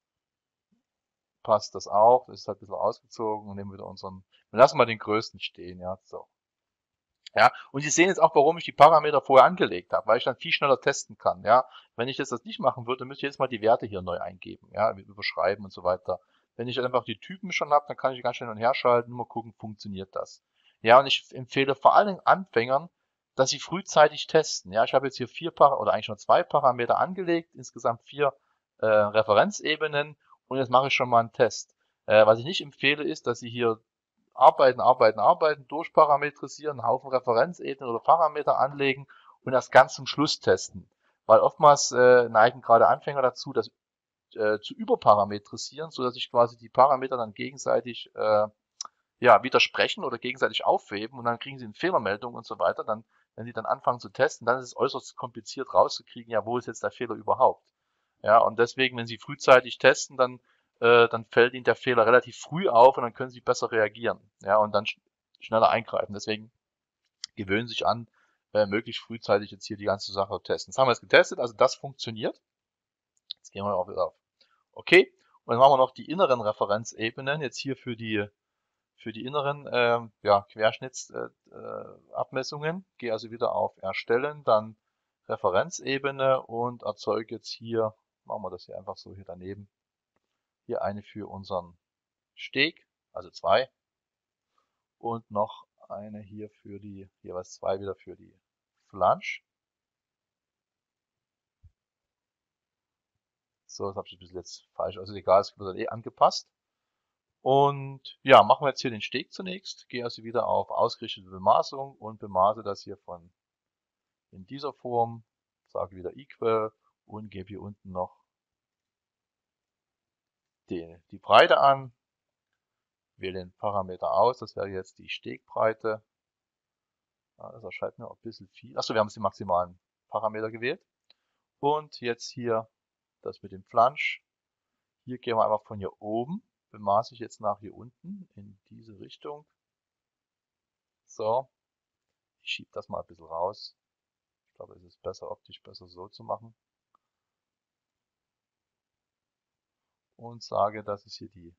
Speaker 1: Passt das auch. Das ist halt ein bisschen ausgezogen und nehmen wieder unseren. Wir lassen mal den größten stehen, ja. So. Ja, und Sie sehen jetzt auch, warum ich die Parameter vorher angelegt habe, weil ich dann viel schneller testen kann. Ja, wenn ich das, das nicht machen würde, müsste ich jetzt mal die Werte hier neu eingeben, ja, überschreiben und so weiter. Wenn ich einfach die Typen schon habe, dann kann ich ganz schnell hin und her schalten, mal gucken, funktioniert das. Ja, und ich empfehle vor allen Dingen Anfängern, dass sie frühzeitig testen. Ja, ich habe jetzt hier vier Par oder eigentlich nur zwei Parameter angelegt, insgesamt vier äh, Referenzebenen und jetzt mache ich schon mal einen Test. Äh, was ich nicht empfehle, ist, dass Sie hier arbeiten, arbeiten, arbeiten, durchparametrisieren, einen Haufen Referenzebenen oder Parameter anlegen und das ganz zum Schluss testen. Weil oftmals äh, neigen gerade Anfänger dazu, das äh, zu überparametrisieren, so dass sich quasi die Parameter dann gegenseitig äh, ja, widersprechen oder gegenseitig aufheben und dann kriegen sie eine Fehlermeldung und so weiter. Dann, wenn sie dann anfangen zu testen, dann ist es äußerst kompliziert rauszukriegen, ja, wo ist jetzt der Fehler überhaupt. Ja, und deswegen, wenn Sie frühzeitig testen, dann, äh, dann fällt Ihnen der Fehler relativ früh auf und dann können Sie besser reagieren. Ja, und dann sch schneller eingreifen. Deswegen gewöhnen Sie sich an, äh, möglichst frühzeitig jetzt hier die ganze Sache testen. Das haben wir jetzt getestet, also das funktioniert. Jetzt gehen wir auch wieder auf Okay. Und dann machen wir noch die inneren Referenzebenen, jetzt hier für die für die inneren äh, ja, Querschnittsabmessungen. Äh, Gehe also wieder auf Erstellen, dann Referenzebene und erzeuge jetzt hier, machen wir das hier einfach so hier daneben, hier eine für unseren Steg, also zwei, und noch eine hier für die, jeweils zwei wieder für die Flansch. So, das habe ich ein bisschen jetzt falsch, also egal, es wird eh angepasst. Und ja, machen wir jetzt hier den Steg zunächst, gehe also wieder auf ausgerichtete Bemaßung und bemaße das hier von in dieser Form, sage wieder equal und gebe hier unten noch die, die Breite an, wähle den Parameter aus, das wäre jetzt die Stegbreite. Ja, das erscheint mir auch ein bisschen viel. Achso, wir haben jetzt die maximalen Parameter gewählt. Und jetzt hier das mit dem Flansch. Hier gehen wir einfach von hier oben, bemaße ich jetzt nach hier unten in diese Richtung. So, ich schiebe das mal ein bisschen raus. glaube, es ist besser optisch besser so zu machen. Und sage, das ist hier die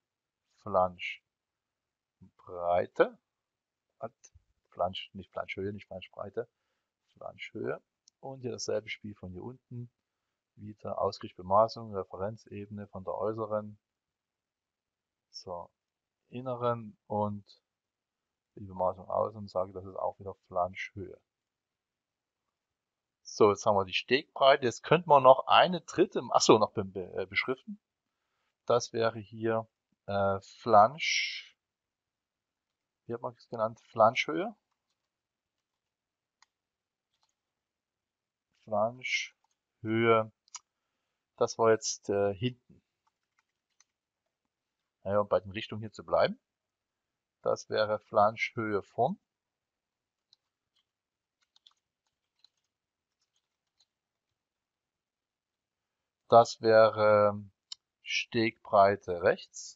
Speaker 1: Flanschbreite. Flansch, nicht Flanschhöhe, nicht Flanschbreite, Flanschhöhe. Und hier dasselbe Spiel von hier unten. Wieder Ausrichtbemaßung, Referenzebene von der äußeren zur inneren und die Bemaßung außen und sage, das ist auch wieder Flanschhöhe. So, jetzt haben wir die Stegbreite. Jetzt könnten wir noch eine dritte, achso, noch be be beschriften. Das wäre hier äh, Flansch, wie hat man es genannt? Flanschhöhe. Flanschhöhe. Das war jetzt äh, hinten. Naja, um bei den Richtungen hier zu bleiben. Das wäre Flanschhöhe vorn. Das wäre Stegbreite rechts.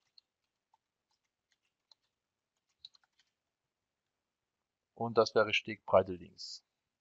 Speaker 1: Und das wäre Stegbreite links.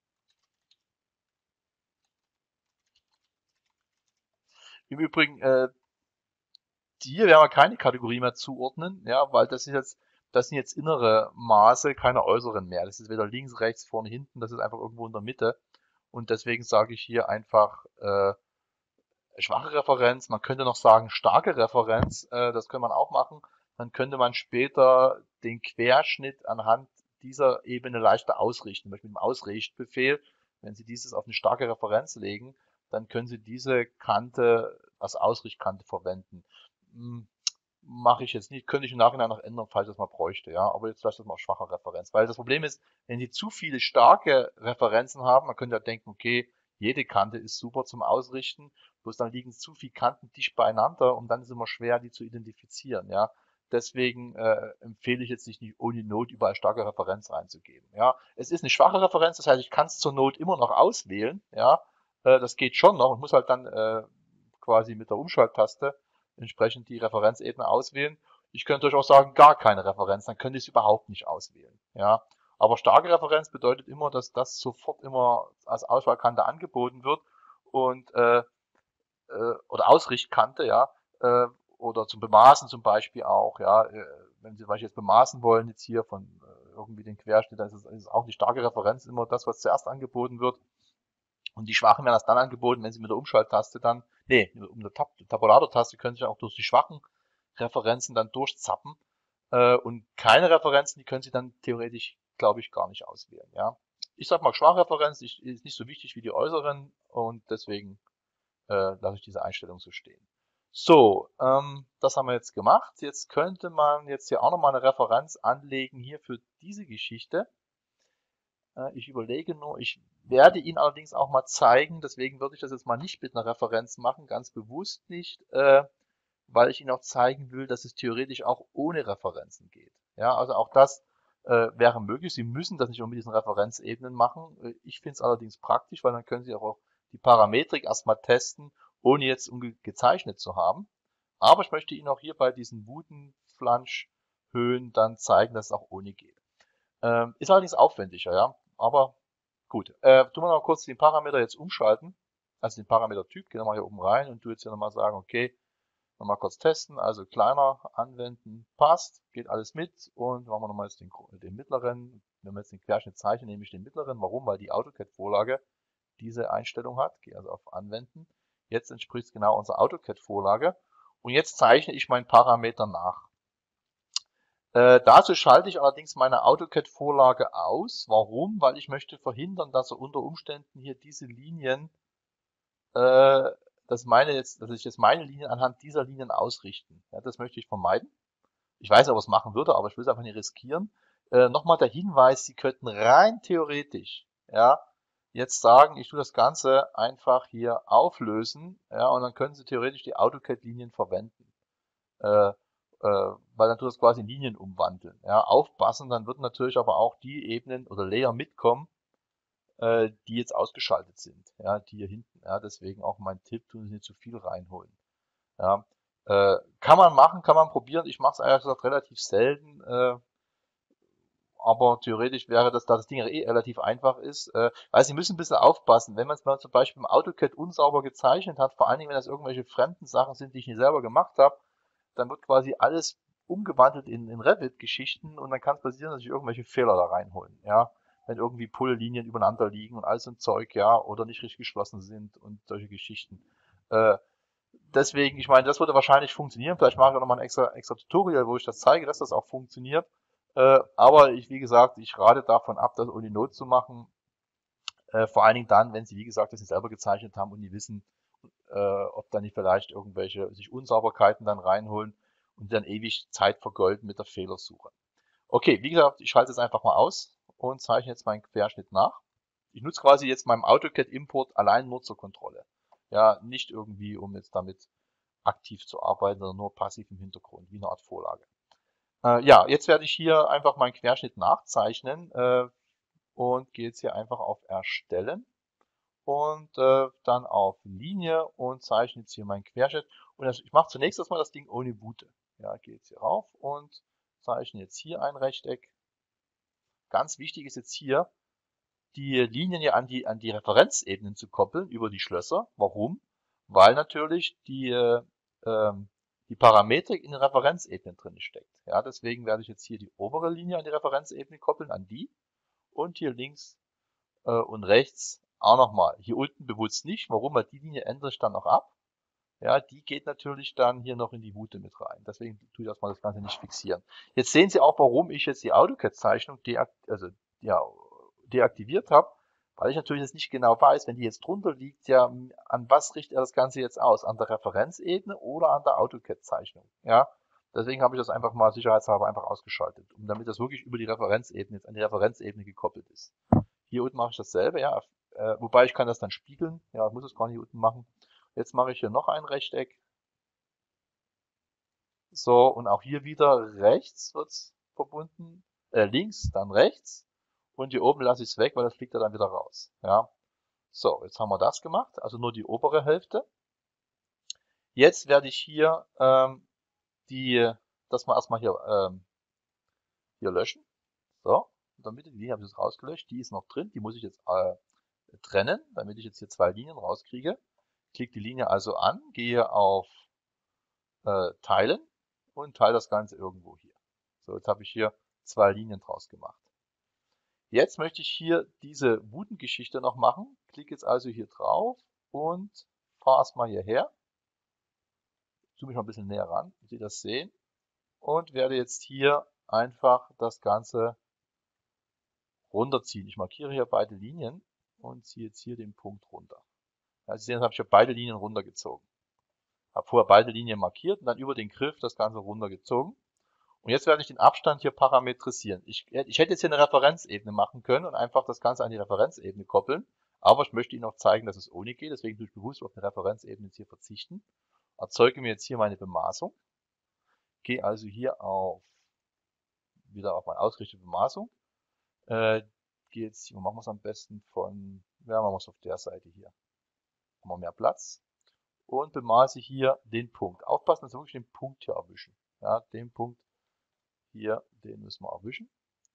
Speaker 1: Im Übrigen, äh, hier werden wir keine Kategorie mehr zuordnen, ja, weil das ist jetzt, das sind jetzt innere Maße, keine äußeren mehr. Das ist weder links, rechts, vorne, hinten, das ist einfach irgendwo in der Mitte. Und deswegen sage ich hier einfach äh, schwache Referenz. Man könnte noch sagen starke Referenz, äh, das könnte man auch machen. Dann könnte man später den Querschnitt anhand dieser Ebene leichter ausrichten. Zum Beispiel mit dem Ausrichtbefehl, wenn Sie dieses auf eine starke Referenz legen, dann können Sie diese Kante als Ausrichtkante verwenden. Hm, mache ich jetzt nicht, könnte ich im Nachhinein noch ändern, falls ich das mal bräuchte, ja, aber jetzt lasse ich das mal schwache Referenz, weil das Problem ist, wenn Sie zu viele starke Referenzen haben, man könnte ja denken, okay, jede Kante ist super zum Ausrichten, bloß dann liegen zu viele Kanten dicht beieinander und dann ist es immer schwer, die zu identifizieren, ja. Deswegen äh, empfehle ich jetzt nicht, nicht ohne Not überall starke Referenz reinzugeben, ja. Es ist eine schwache Referenz, das heißt, ich kann es zur Not immer noch auswählen, ja, äh, das geht schon noch und muss halt dann äh, quasi mit der Umschalttaste entsprechend die Referenzebene auswählen. Ich könnte euch auch sagen, gar keine Referenz, dann könnte ich es überhaupt nicht auswählen. Ja, aber starke Referenz bedeutet immer, dass das sofort immer als Auswahlkante angeboten wird und äh, äh, oder Ausrichtkante, ja, äh, oder zum Bemaßen zum Beispiel auch, ja, äh, wenn Sie zum Beispiel jetzt bemaßen wollen, jetzt hier von äh, irgendwie den Querschnitt, dann ist es, ist es auch die starke Referenz immer das, was zuerst angeboten wird. Und die Schwachen werden das dann angeboten, wenn Sie mit der Umschalttaste dann, nee, um der Tab Tabulator-Taste können Sie auch durch die schwachen Referenzen dann durchzappen. Äh, und keine Referenzen, die können Sie dann theoretisch, glaube ich, gar nicht auswählen. Ja, ich sag mal, Schwachreferenz ist nicht so wichtig wie die äußeren und deswegen äh, lasse ich diese Einstellung so stehen. So, ähm, das haben wir jetzt gemacht. Jetzt könnte man jetzt hier auch nochmal eine Referenz anlegen hier für diese Geschichte. Ich überlege nur, ich werde Ihnen allerdings auch mal zeigen, deswegen würde ich das jetzt mal nicht mit einer Referenz machen, ganz bewusst nicht, äh, weil ich Ihnen auch zeigen will, dass es theoretisch auch ohne Referenzen geht. Ja, also auch das äh, wäre möglich. Sie müssen das nicht nur mit diesen Referenzebenen machen. Ich finde es allerdings praktisch, weil dann können Sie auch die Parametrik erstmal testen, ohne jetzt gezeichnet zu haben. Aber ich möchte Ihnen auch hier bei diesen Wutenflanschhöhen dann zeigen, dass es auch ohne geht. Ähm, ist allerdings aufwendiger, ja. Aber gut. Äh, tun wir noch kurz den Parameter jetzt umschalten. Also den Parametertyp. Gehen wir mal hier oben rein und du jetzt hier nochmal sagen, okay, nochmal kurz testen. Also kleiner anwenden, passt, geht alles mit. Und machen wir nochmal jetzt den, den mittleren. Wenn wir jetzt den Querschnitt zeichnen, nehme ich den mittleren. Warum? Weil die AutoCAD-Vorlage diese Einstellung hat. Gehe also auf Anwenden. Jetzt entspricht es genau unserer AutoCAD-Vorlage. Und jetzt zeichne ich meinen Parameter nach. Äh, dazu schalte ich allerdings meine AutoCAD-Vorlage aus. Warum? Weil ich möchte verhindern, dass er unter Umständen hier diese Linien, äh, dass, meine jetzt, dass ich jetzt meine Linien anhand dieser Linien ausrichten. Ja, das möchte ich vermeiden. Ich weiß ja, was machen würde, aber ich will es einfach nicht riskieren. Äh, Nochmal der Hinweis, Sie könnten rein theoretisch, ja, jetzt sagen, ich tue das Ganze einfach hier auflösen, ja, und dann können Sie theoretisch die AutoCAD-Linien verwenden. Äh, äh, weil dann tut es quasi in Linien umwandeln. Ja, aufpassen, dann würden natürlich aber auch die Ebenen oder Layer mitkommen, äh, die jetzt ausgeschaltet sind, ja, die hier hinten. Ja, deswegen auch mein Tipp, tun Sie nicht zu viel reinholen. Ja, äh, kann man machen, kann man probieren. Ich mache es ehrlich gesagt relativ selten. Äh, aber theoretisch wäre das, da das Ding eh relativ einfach ist, äh, weil Sie müssen ein bisschen aufpassen, wenn man es mal zum Beispiel im AutoCAD unsauber gezeichnet hat, vor allen Dingen, wenn das irgendwelche fremden Sachen sind, die ich nicht selber gemacht habe, dann wird quasi alles umgewandelt in, in Revit-Geschichten und dann kann es passieren, dass sich irgendwelche Fehler da reinholen, ja. Wenn irgendwie Pulllinien übereinander liegen und all so ein Zeug, ja, oder nicht richtig geschlossen sind und solche Geschichten. Äh, deswegen, ich meine, das würde wahrscheinlich funktionieren. Vielleicht mache ich auch nochmal ein extra, extra Tutorial, wo ich das zeige, dass das auch funktioniert. Äh, aber ich, wie gesagt, ich rate davon ab, das ohne Not zu machen. Äh, vor allen Dingen dann, wenn Sie, wie gesagt, das nicht selber gezeichnet haben und die wissen, äh, ob da nicht vielleicht irgendwelche sich Unsauberkeiten dann reinholen und dann ewig Zeit vergolden mit der Fehlersuche. Okay, wie gesagt, ich schalte es einfach mal aus und zeichne jetzt meinen Querschnitt nach. Ich nutze quasi jetzt meinen AutoCAD-Import allein nur zur Kontrolle. Ja, nicht irgendwie, um jetzt damit aktiv zu arbeiten, sondern nur passiv im Hintergrund, wie eine Art Vorlage. Äh, ja, jetzt werde ich hier einfach meinen Querschnitt nachzeichnen äh, und gehe jetzt hier einfach auf Erstellen und äh, dann auf Linie und zeichne jetzt hier meinen Querschnitt. Und das, ich mache zunächst erstmal das Ding ohne Bute. Ja, gehe jetzt hier rauf und zeichne jetzt hier ein Rechteck. Ganz wichtig ist jetzt hier, die Linien ja an die, an die Referenzebenen zu koppeln über die Schlösser. Warum? Weil natürlich die, äh, ähm, die Parametrik in den Referenzebenen drin steckt. Ja, deswegen werde ich jetzt hier die obere Linie an die Referenzebene koppeln, an die. Und hier links äh, und rechts auch nochmal. Hier unten bewusst nicht. Warum? Weil die Linie ändere ich dann noch ab. Ja, die geht natürlich dann hier noch in die Wute mit rein. Deswegen tue ich erstmal das Ganze nicht fixieren. Jetzt sehen Sie auch, warum ich jetzt die AutoCAD-Zeichnung deakt also, ja, deaktiviert habe, weil ich natürlich jetzt nicht genau weiß, wenn die jetzt drunter liegt, ja, an was richtet er das Ganze jetzt aus? An der Referenzebene oder an der AutoCAD-Zeichnung? Ja, deswegen habe ich das einfach mal sicherheitshalber einfach ausgeschaltet, um damit das wirklich über die Referenzebene, jetzt an die Referenzebene gekoppelt ist. Hier unten mache ich dasselbe, ja, äh, wobei ich kann das dann spiegeln, ja, ich muss es gar nicht hier unten machen. Jetzt mache ich hier noch ein Rechteck. So, und auch hier wieder rechts wird's verbunden, äh, links, dann rechts. Und hier oben lasse ich es weg, weil das fliegt ja dann wieder raus. Ja. So, jetzt haben wir das gemacht, also nur die obere Hälfte. Jetzt werde ich hier ähm, die, das mal erstmal hier, ähm, hier löschen. So, in der Mitte, die habe ich jetzt rausgelöscht, die ist noch drin, die muss ich jetzt äh, trennen, damit ich jetzt hier zwei Linien rauskriege. Klicke die Linie also an, gehe auf äh, Teilen und teile das Ganze irgendwo hier. So, jetzt habe ich hier zwei Linien draus gemacht. Jetzt möchte ich hier diese Wutengeschichte noch machen. Klicke jetzt also hier drauf und fahre erstmal hierher. Zoome mich mal ein bisschen näher ran, dass Sie das sehen. Und werde jetzt hier einfach das Ganze runterziehen. Ich markiere hier beide Linien und ziehe jetzt hier den Punkt runter. Ja, Sie sehen, jetzt habe ich hier beide Linien runtergezogen. Habe vorher beide Linien markiert und dann über den Griff das Ganze runtergezogen. Und jetzt werde ich den Abstand hier parametrisieren. Ich, ich hätte jetzt hier eine Referenzebene machen können und einfach das Ganze an die Referenzebene koppeln. Aber ich möchte Ihnen auch zeigen, dass es ohne geht. Deswegen tue ich bewusst auf eine Referenzebene jetzt hier verzichten. Erzeuge mir jetzt hier meine Bemaßung. Gehe also hier auf, wieder auf meine ausgerichtete Bemaßung. Äh, gehe jetzt, hier, machen wir es am besten von, ja, machen wir es auf der Seite hier. Haben wir mehr Platz. Und bemaße hier den Punkt. Aufpassen, dass wir wirklich den Punkt hier erwischen. Ja, den Punkt hier, den müssen wir erwischen.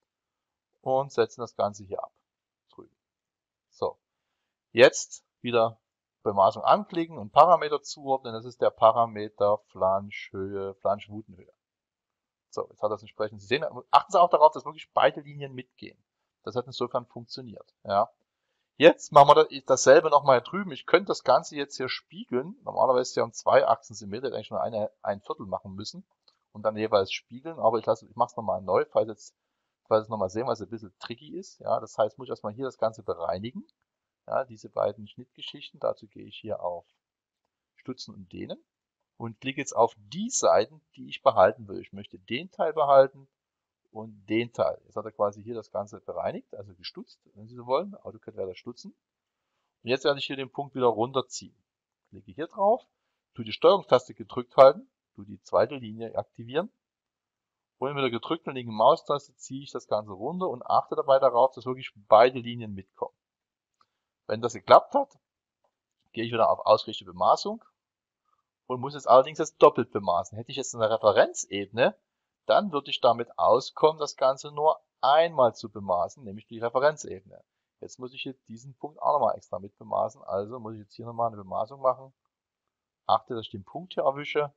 Speaker 1: Und setzen das Ganze hier ab. Drüben. So. Jetzt wieder Bemaßung anklicken und Parameter zuordnen. Das ist der Parameter Flanschhöhe, Flanschwutenhöhe. So, jetzt hat das entsprechend. Sie sehen, achten Sie auch darauf, dass wirklich beide Linien mitgehen. Das hat insofern funktioniert. Ja. Jetzt machen wir dasselbe nochmal drüben. Ich könnte das Ganze jetzt hier spiegeln. Normalerweise ist es ja um zwei Achsen Symmetrie, hätte eigentlich nur eine, ein Viertel machen müssen und dann jeweils spiegeln. Aber ich lasse, ich mache es nochmal neu, falls jetzt, falls es nochmal sehen, weil es ein bisschen tricky ist. Ja, das heißt, muss ich erstmal hier das Ganze bereinigen. Ja, diese beiden Schnittgeschichten. Dazu gehe ich hier auf Stutzen und Dehnen und klicke jetzt auf die Seiten, die ich behalten will. Ich möchte den Teil behalten und den Teil. Jetzt hat er quasi hier das Ganze bereinigt, also gestutzt, wenn Sie so wollen. AutoCAD werde das stutzen. Und jetzt werde ich hier den Punkt wieder runterziehen. Klicke hier drauf, tue die Steuerungstaste gedrückt halten, tue die zweite Linie aktivieren. Und mit der gedrückten linken Maustaste ziehe ich das Ganze runter und achte dabei darauf, dass wirklich beide Linien mitkommen. Wenn das geklappt hat, gehe ich wieder auf ausgerichtete Bemaßung und muss jetzt allerdings das doppelt bemaßen. Hätte ich jetzt eine Referenzebene, dann würde ich damit auskommen, das Ganze nur einmal zu bemaßen, nämlich die Referenzebene. Jetzt muss ich jetzt diesen Punkt auch nochmal extra mit bemaßen, also muss ich jetzt hier nochmal eine Bemaßung machen. Achte, dass ich den Punkt hier erwische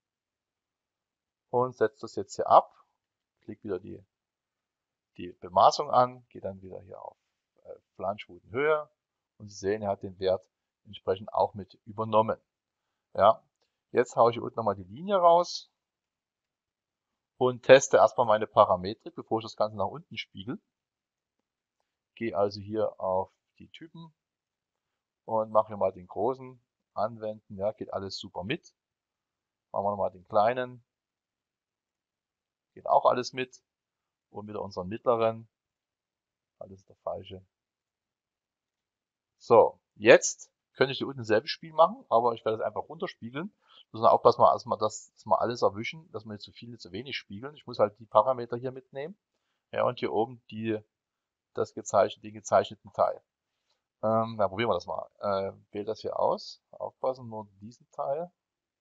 Speaker 1: und setze das jetzt hier ab. Klicke wieder die, die Bemaßung an, gehe dann wieder hier auf äh, Flanschwutenhöhe und Sie sehen, er hat den Wert entsprechend auch mit übernommen. Ja, jetzt haue ich hier unten nochmal die Linie raus und teste erstmal meine Parametrik, bevor ich das Ganze nach unten spiegel. Gehe also hier auf die Typen und mache hier mal den großen anwenden. Ja, geht alles super mit. Machen wir nochmal den kleinen. Geht auch alles mit. Und wieder unseren mittleren. Alles der falsche. So, jetzt könnte ich hier unten dasselbe Spiel machen, aber ich werde es einfach runterspiegeln. Müssen wir aufpassen, dass wir, dass wir alles erwischen, dass wir nicht zu viel, nicht zu wenig spiegeln. Ich muss halt die Parameter hier mitnehmen. Ja, und hier oben die, das gezeichnete, den gezeichneten Teil. Ähm, ja, probieren wir das mal. Äh, wähle das hier aus. Aufpassen, nur diesen Teil.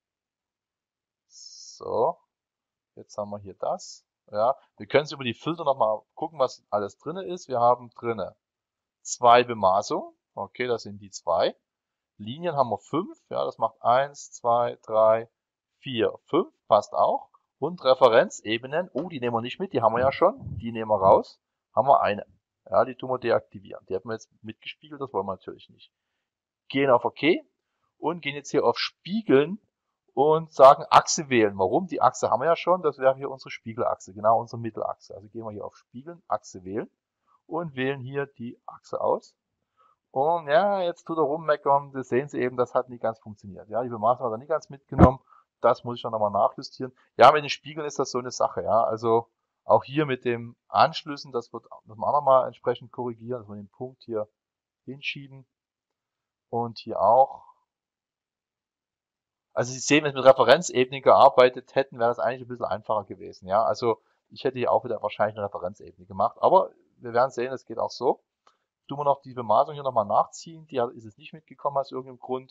Speaker 1: So, jetzt haben wir hier das. Ja, wir können es über die Filter nochmal gucken, was alles drin ist. Wir haben drinne zwei Bemaßungen. Okay, das sind die zwei. Linien haben wir fünf. Ja, das macht eins, zwei, drei, vier, fünf. Passt auch. Und Referenzebenen. Oh, die nehmen wir nicht mit. Die haben wir ja schon. Die nehmen wir raus. Haben wir eine. Ja, die tun wir deaktivieren. Die haben wir jetzt mitgespiegelt. Das wollen wir natürlich nicht. Gehen auf OK und gehen jetzt hier auf Spiegeln und sagen Achse wählen. Warum? Die Achse haben wir ja schon. Das wäre hier unsere Spiegelachse. Genau, unsere Mittelachse. Also gehen wir hier auf Spiegeln, Achse wählen und wählen hier die Achse aus. Und ja, jetzt tut er rummeckern. Das sehen Sie eben, das hat nicht ganz funktioniert. Ja, die Bemaßung hat er nicht ganz mitgenommen. Das muss ich dann nochmal nachjustieren. Ja, mit den Spiegeln ist das so eine Sache. Ja, also auch hier mit dem Anschlüssen, das wird, das müssen wir auch nochmal entsprechend korrigieren, dass wir den Punkt hier hinschieben. Und hier auch. Also Sie sehen, wenn wir mit Referenzebene gearbeitet hätten, wäre das eigentlich ein bisschen einfacher gewesen. Ja, also ich hätte hier auch wieder wahrscheinlich eine Referenzebene gemacht. Aber wir werden sehen, es geht auch so. Tun wir noch die Bemaßung hier nochmal nachziehen. Die ist es nicht mitgekommen aus irgendeinem Grund.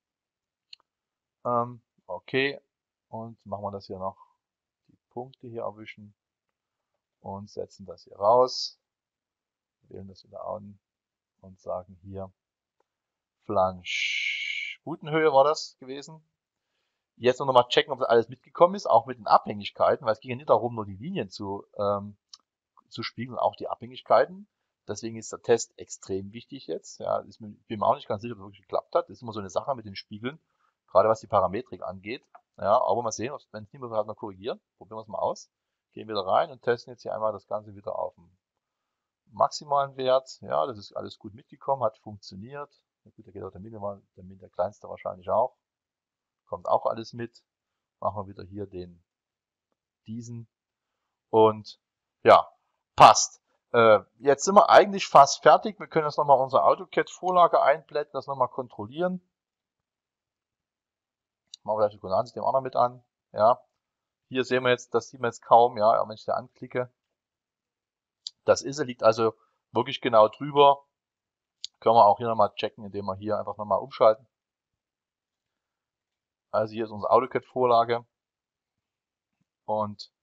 Speaker 1: Ähm, okay. Und machen wir das hier noch. Die Punkte hier erwischen. Und setzen das hier raus. Wählen das wieder an. Und sagen hier Flansch. Routenhöhe war das gewesen. Jetzt noch mal checken, ob das alles mitgekommen ist, auch mit den Abhängigkeiten, weil es ging ja nicht darum, nur die Linien zu, ähm, zu spiegeln, auch die Abhängigkeiten. Deswegen ist der Test extrem wichtig jetzt. Ja, ist mir, bin mir auch nicht ganz sicher, ob es wirklich geklappt hat. Das ist immer so eine Sache mit den Spiegeln, gerade was die Parametrik angeht. Ja, aber mal sehen, wenn es nicht mehr so hat, mal korrigieren. Probieren wir es mal aus. Gehen wieder rein und testen jetzt hier einmal das Ganze wieder auf den maximalen Wert. Ja, das ist alles gut mitgekommen, hat funktioniert. Gut, da geht auch der Minimal, der, der kleinste wahrscheinlich auch. Kommt auch alles mit. Machen wir wieder hier den, diesen. Und ja, passt. Äh, jetzt sind wir eigentlich fast fertig. Wir können jetzt nochmal unsere AutoCAD-Vorlage einblenden, das nochmal kontrollieren. Machen wir gleich das Koordinatensystem auch noch mit an. Ja, hier sehen wir jetzt, das sieht man jetzt kaum, ja, wenn ich da anklicke. Das ist er, liegt also wirklich genau drüber. Können wir auch hier nochmal checken, indem wir hier einfach nochmal umschalten. Also hier ist unsere AutoCAD-Vorlage. Und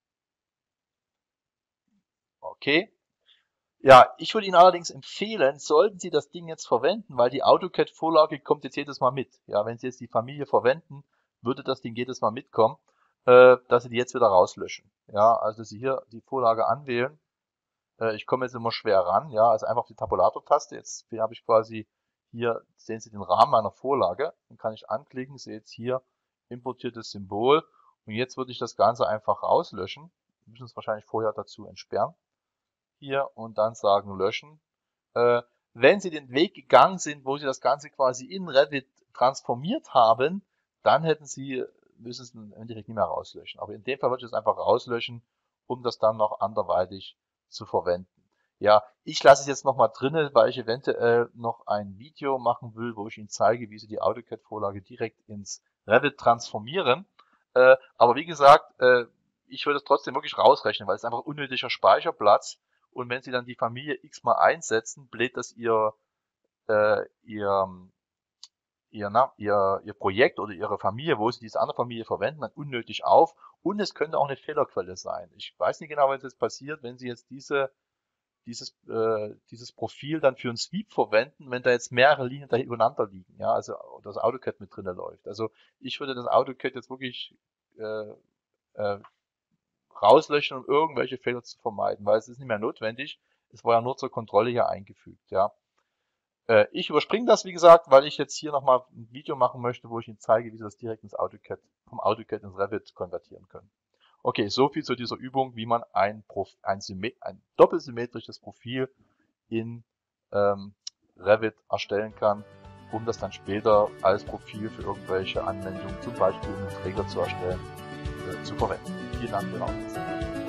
Speaker 1: okay. Ja, ich würde Ihnen allerdings empfehlen, sollten Sie das Ding jetzt verwenden, weil die AutoCAD-Vorlage kommt jetzt jedes Mal mit. Ja, wenn Sie jetzt die Familie verwenden, würde das Ding jedes Mal mitkommen, äh, dass Sie die jetzt wieder rauslöschen. Ja, also Sie hier die Vorlage anwählen. Äh, ich komme jetzt immer schwer ran. Ja, also einfach auf die Tabulator-Taste. Jetzt habe ich quasi hier, sehen Sie den Rahmen meiner Vorlage. Dann kann ich anklicken, sehe jetzt hier importiertes Symbol. Und jetzt würde ich das Ganze einfach rauslöschen. Wir müssen es wahrscheinlich vorher dazu entsperren. Hier und dann sagen löschen. Äh, wenn Sie den Weg gegangen sind, wo Sie das Ganze quasi in Revit transformiert haben, dann hätten Sie, müssen Sie es im Endeffekt nicht mehr rauslöschen. Aber in dem Fall würde ich es einfach rauslöschen, um das dann noch anderweitig zu verwenden. Ja, ich lasse es jetzt nochmal drinnen, weil ich eventuell noch ein Video machen will, wo ich Ihnen zeige, wie Sie die AutoCAD-Vorlage direkt ins Revit transformieren. Äh, aber wie gesagt, äh, ich würde es trotzdem wirklich rausrechnen, weil es einfach unnötiger Speicherplatz. Und wenn Sie dann die Familie x mal einsetzen, bläht das Ihr, äh, Ihr ihr, na, ihr, ihr Projekt oder ihre Familie, wo sie diese andere Familie verwenden, dann unnötig auf. Und es könnte auch eine Fehlerquelle sein. Ich weiß nicht genau, was jetzt passiert, wenn sie jetzt diese, dieses, äh, dieses Profil dann für einen Sweep verwenden, wenn da jetzt mehrere Linien da übereinander liegen, ja, also das AutoCAD mit drinne läuft. Also ich würde das AutoCAD jetzt wirklich äh, äh, rauslöschen, um irgendwelche Fehler zu vermeiden, weil es ist nicht mehr notwendig. Es war ja nur zur Kontrolle hier eingefügt, ja. Äh, ich überspringe das, wie gesagt, weil ich jetzt hier nochmal ein Video machen möchte, wo ich Ihnen zeige, wie Sie das direkt ins AutoCAD, vom AutoCAD ins Revit konvertieren können. Okay, so viel zu dieser Übung, wie man ein, Prof, ein, ein doppelsymmetrisches Profil in ähm, Revit erstellen kann, um das dann später als Profil für irgendwelche Anwendungen, zum Beispiel einen Träger zu erstellen, äh, zu verwenden. Vielen Dank für den Aufmerksamkeit.